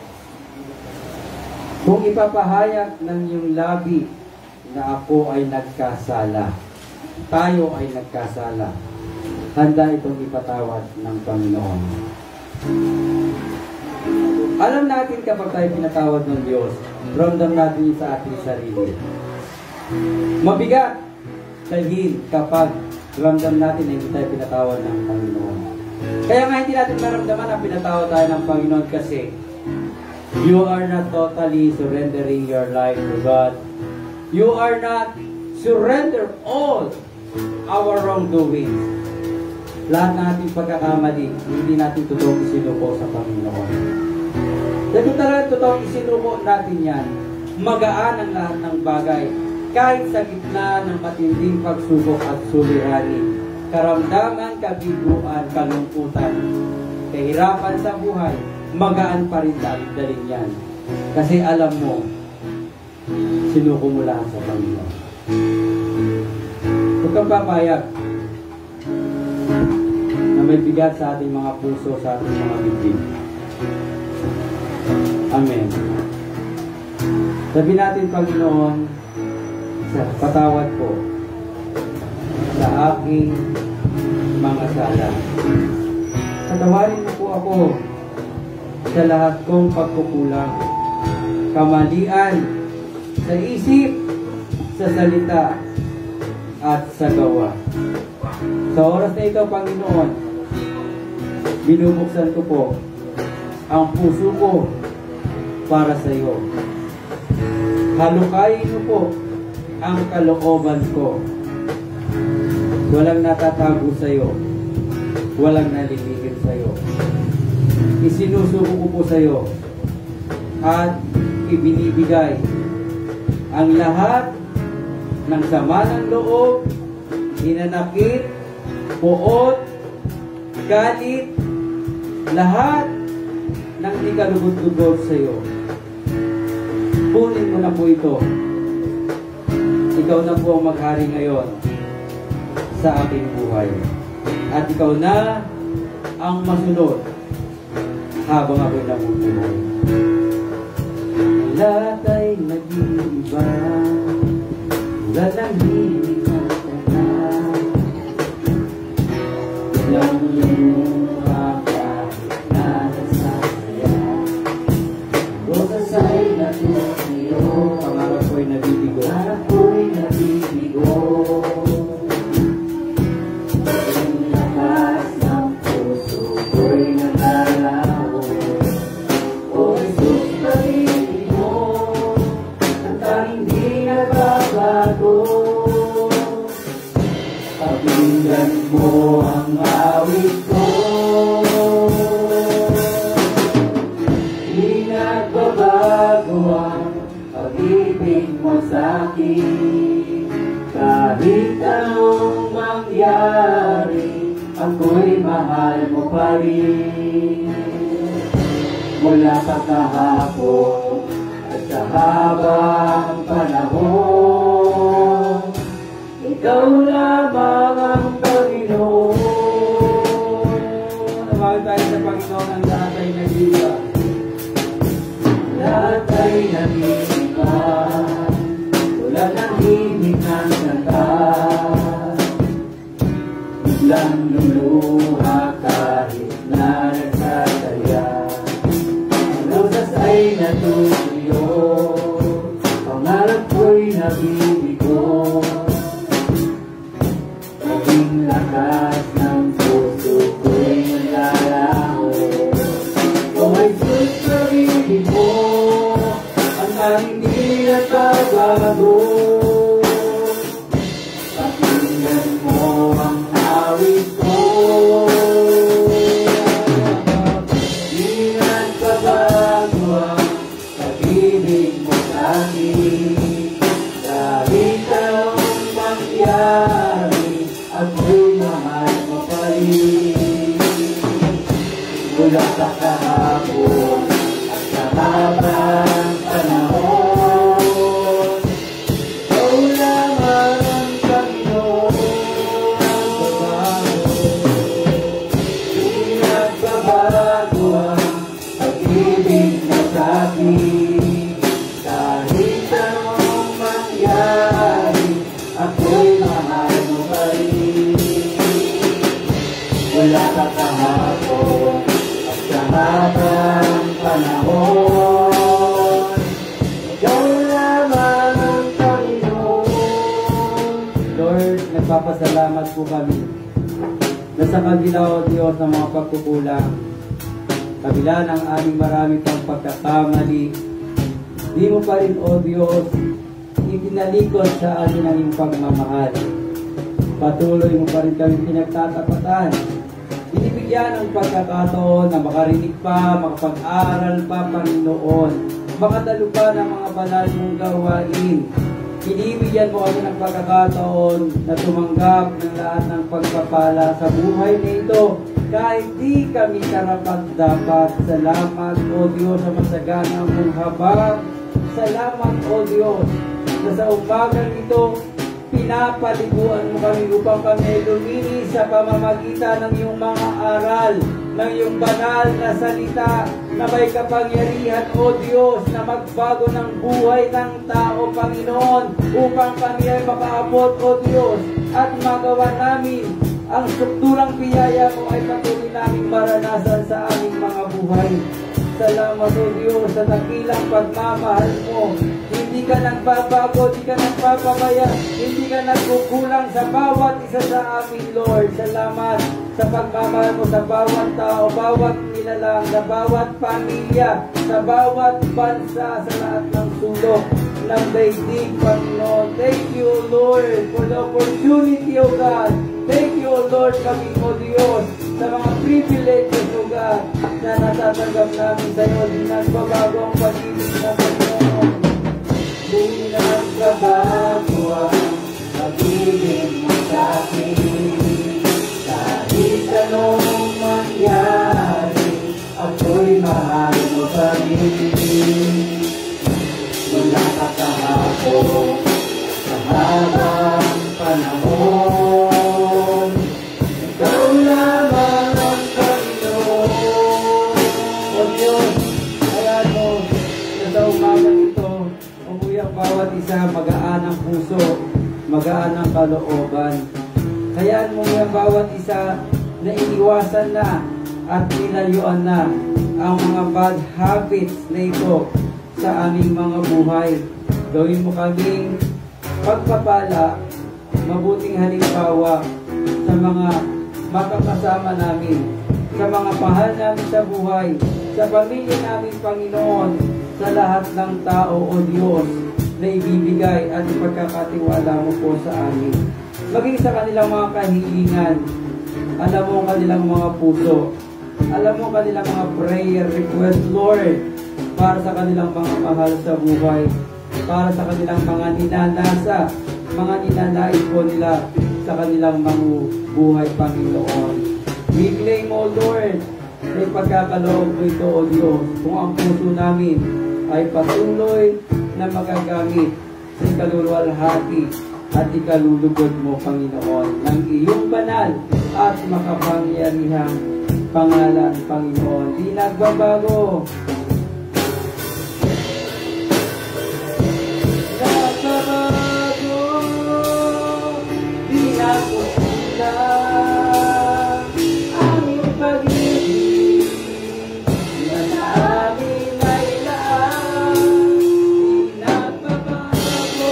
Kung ipapahayag ng iyong labi na ako ay nagkasala, tayo ay nagkasala, handa itong ipatawad ng Panginoon. Alam natin kapag tayo pinatawad ng Diyos, ramdam natin sa ating sarili. Mabigat dalhin kapag ramdam natin na hindi tayo pinatawad ng Panginoon. Kaya nga hindi natin maramdaman na pinatawad tayo ng Panginoon kasi you are not totally surrendering your life to God. You are not surrender all our wrongdoings. Lahat ng ating pagkakamali, hindi natin totoong isinuko sa Panginoon. Dahil kung talagang totoong isinuko natin yan, magaan ang lahat ng bagay. Kahit sa gitna ng matinding pagsubok at suliranin, karamdaman, kabiguan, kalungkutan, kahirapan sa buhay, magaan pa rin dalhin yan. Kasi alam mo, sinuko mo lahat sa Panginoon. Huwag kang papayag na may bigat sa ating mga puso, sa ating mga bibig. Amen. Sabi natin, Panginoon, patawad po sa aking mga sala. Patawarin mo po ako sa lahat kong pagkukulang, kamalian sa isip, sa salita, at sa gawa. Sa oras na ito, Panginoon, binubuksan ko po ang puso ko para sa iyo. Halukayin mo po ang kalooban ko. Walang natatago sa iyo. Walang nalilihim sa iyo. Isinusuko ko po sa iyo at ibinibigay ang lahat ng sama ng loob, hinanakit, puot, galit, lahat ng di kalugod-lugod sa iyo. Punin mo na po ito ikaw na po ang maghari ngayon sa aking buhay. At ikaw na ang masunod habang ako'y nabubuhay. Lahat ay nag-iiba, wala nang hiling ang tanan. Ilang lumuha kahit na nasasaya, rosas ay natutuyo, pangarap ko'y nabibigo, pangarap ko'y nabibigo. Ang lakas ng puso ko'y nagalaw, o Jesus, pag-ibig mo, ang tanging di nagbabago. Pakinggan mo ang awit ko, di nagbabago ang pag-ibig mo sa'kin. Kahit anong mangyari, ako'y mahal mo pa rin. Mula sa kahapon at sa habang panahon, ikaw lamang ang Panginoon. Tawagin tayo sa Panginoon, ang lahat ay nag-iba. Lahat ay nag-iba, wala nang himig ng kanta. Biglang luluha kahit na nagsasaya, ang rosas ay natutuyo, pangarap ko'y nabibigo. Naging lakas ng puso ko'y nalalaho, o Jesus, pag-ibig mo, ang tanging di nagbabago. Pakinggan mo ang awit ko, di nagbabago ang pag-ibig mo sa'kin. Kahit anong mangyari, ako'y mahal mo pa rin. Mula sa kahapon at sa habang panahon, ikaw lamang ang Panginoon. Di nagbabago ang pag-ibig mo sa'kin. Kahit anong mangyari, ako'y mahal mo pa rin. Mula sa kahapon at sa habang panahon, ikaw lamang ang Panginoon. Lord, nagpapasalamat po kami na sa kabila, O Diyos, ng mga pagkukulang, kabila ng aming marami pang pagkakamali, di mo pa rin, O Diyos, itinalikod sa amin ang iyong pagmamahal. Patuloy mo pa rin kami pinagtatapatan. Binibigyan ng pagkakataon na makarinig pa, makapag-aral pa, Panginoon. Makadalo pa ng mga banal mong gawain. Binibigyan mo kami ng pagkakataon na tumanggap ng lahat ng pagpapala sa buhay na ito. Kahit di kami karapat-dapat. Salamat, O Diyos, sa masaganang mong habag. Salamat, O Diyos, na sa umagang ito, pinapaliguan mo kami upang kami lumini sa pamamagitan ng iyong mga aral, ng iyong banal na salita na may kapangyarihan, O Diyos, na magbago ng buhay ng tao, Panginoon, upang kami ay makaabot, O Diyos, at magawa namin ang strukturang biyaya mo ay patuloy namin maranasan sa aming mga buhay. Salamat, O Diyos, sa dakilang pagmamahal mo. Hindi ka nagbabago, hindi ka nagpapabaya, hindi ka nagkukulang sa bawat isa sa amin, Lord. Salamat sa pagmamahal mo sa bawat tao, bawat nilalang, sa bawat pamilya, sa bawat bansa, sa lahat ng sulok ng daigdig, Panginoon. Thank you, Lord, for the opportunity, O God. Thank you, O Lord, kami, O Diyos, sa mga privileges, O God, na natatanggap namin sa iyo. Di nagbabago ang pag-ibig mo, Panginoon. Di nagbabago ang pag-ibig mo sa akin. Kahit anong mangyari, ako'y mahal mo pa rin. Mula sa kahapon, sa kalooban. Hayaan mo yung bawat isa na iniwasan na at nilayuan na ang mga bad habits na ito sa aming mga buhay. Gawin mo kaming pagpapala, mabuting halimbawa sa mga makakasama namin, sa mga mahal namin sa buhay, sa pamilya namin, Panginoon, sa lahat ng tao o Diyos na ibibigay at ipagkakatiwala mo po sa amin. Maging sa kanilang mga kahilingan, alam mo kanilang mga puso, alam mo kanilang mga prayer request, Lord, para sa kanilang mga mahal sa buhay, para sa kanilang mga ninanasa, mga ninanais po nila sa kanilang mga buhay, Panginoon. We claim, O Lord, na ipagkakaloob mo ito, O Diyos, kung ang puso namin ay patuloy na magagamit sa ikaluluwalhati at ikalulugod mo, Panginoon, ng iyong banal at makapangyarihang pangalan, Panginoon. Di nagbabago. Nagbabago. Di nagbabago. Ang iyong pag-ibig na sa amin ay laang. Di nagbabago.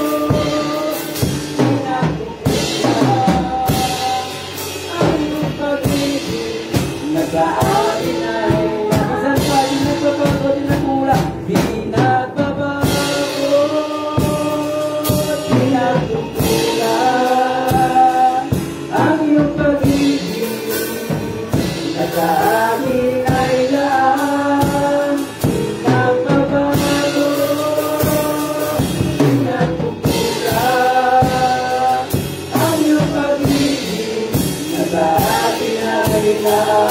Di nagbabago. Ang iyong pag-ibig na sa amin ay laang. Saan pa di nagbabago, di nagkulang. Di nagbabago. Di nagkukulang. Ang iyong pag-ibig na sa amin ay laang. Di nagbabago. Di nagkukulang. Ang iyong pag-ibig na sa amin ay laang.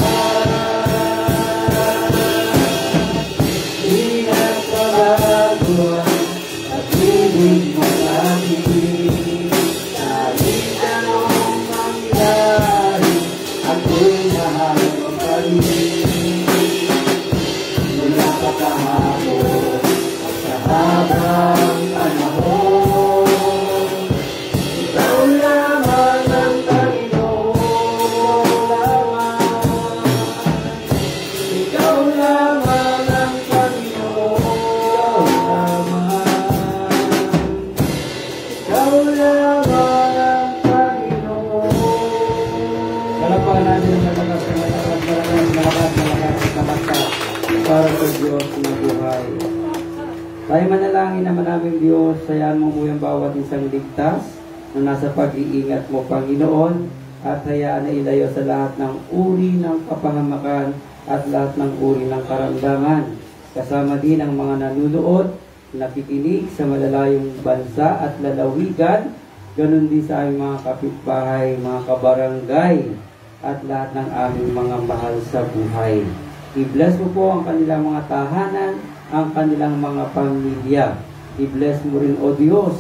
Di nagbabago at ibig mo namin. Kahit anong mangyari, ako'y mahal mo pa rin. Mula pa kahapon at sa habang panahon, ikaw lamang ang Panginoon lamang. Ikaw lamang ang Panginoon lamang. Ikaw lamang ang Panginoon. Kalapakan natin ang malakas, malakas, malakas, malakas, malakas, malakas para sa Diyos na buhay. Tayo manalangin naman namin, Diyos, hayaan mo mo yung bawat isang ligtas na nasa pag-iingat mo, Panginoon, at hayaan na ilayo sa lahat ng uri ng kapahamakan at lahat ng uri ng karamdaman. Kasama din ang mga nanunood, nakikinig sa malalayong bansa at lalawigan, ganun din sa aming mga kapitbahay, mga kabarangay, at lahat ng aming mga mahal sa buhay. I-bless mo po ang kanilang mga tahanan, ang kanilang mga pamilya. I-bless mo rin, O Diyos,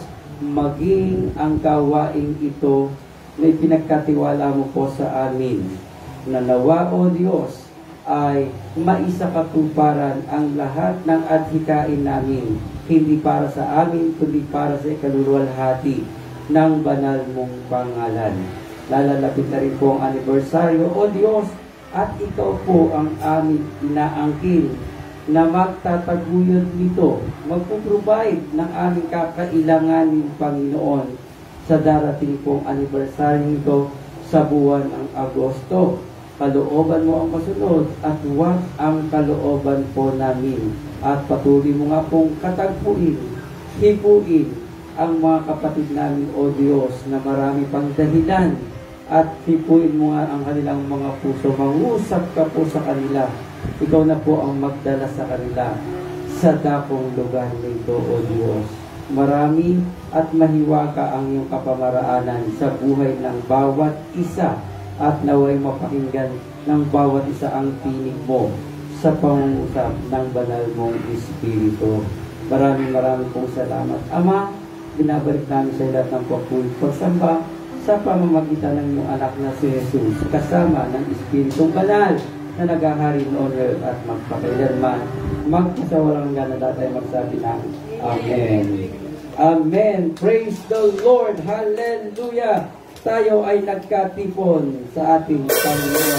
maging ang gawain ito na ipinagkatiwala mo po sa amin. Nanawa, O Diyos, ay maisakatuparan ang lahat ng adhikain namin, hindi para sa amin, kundi para sa ikaluluwalhati ng banal mong pangalan. Lalalapit na rin po ang anibersaryo, O Diyos, at ikaw po ang aming inaangkin na magtataguyod nito, magpuprovide ng aming kakailanganin, Panginoon, sa darating pong anibersaryo nito sa buwan ng Agosto. Kalooban mo ang masunod at huwag ang kalooban po namin. At patuloy mo nga pong katagpuin, hipuin ang mga kapatid namin, O Diyos, na marami pang dahilan, at hipuin mo nga ang kanilang mga puso. Mangusap ka po sa kanila. Ikaw na po ang magdala sa kanila sa dakong lugar nito, O Diyos. Marami at mahiwaga ang iyong kapamaraanan sa buhay ng bawat isa, at naway mapakinggan ng bawat isa ang tinig mo sa pangungusap ng banal mong Espiritu. Maraming maraming pong salamat, Ama. Binabalik namin sa lahat ng pagpuli pagsamba sa pamamagitan ng iyong anak na si Jesus, kasama ng Espiritong Banal na naghahari noon at magpakailanman. Magpasawalang gana tayo magsabi ng Amen. Amen. Praise the Lord. Hallelujah. Tayo ay nagkatipon sa ating Panginoon.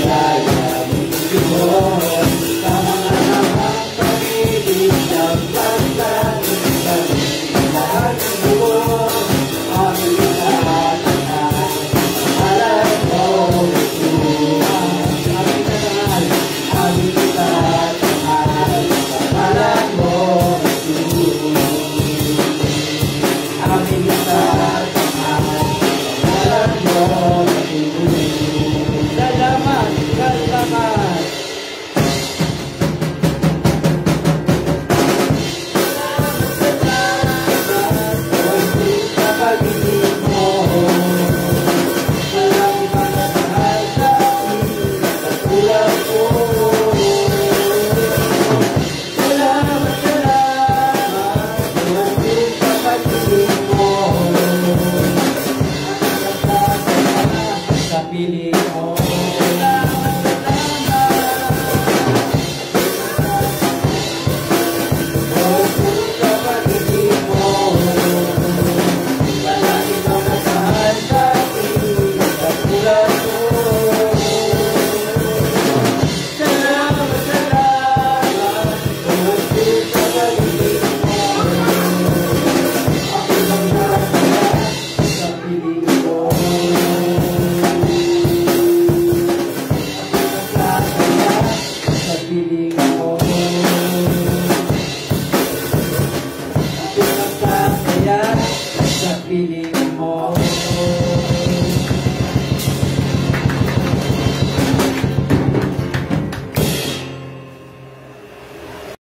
Come on,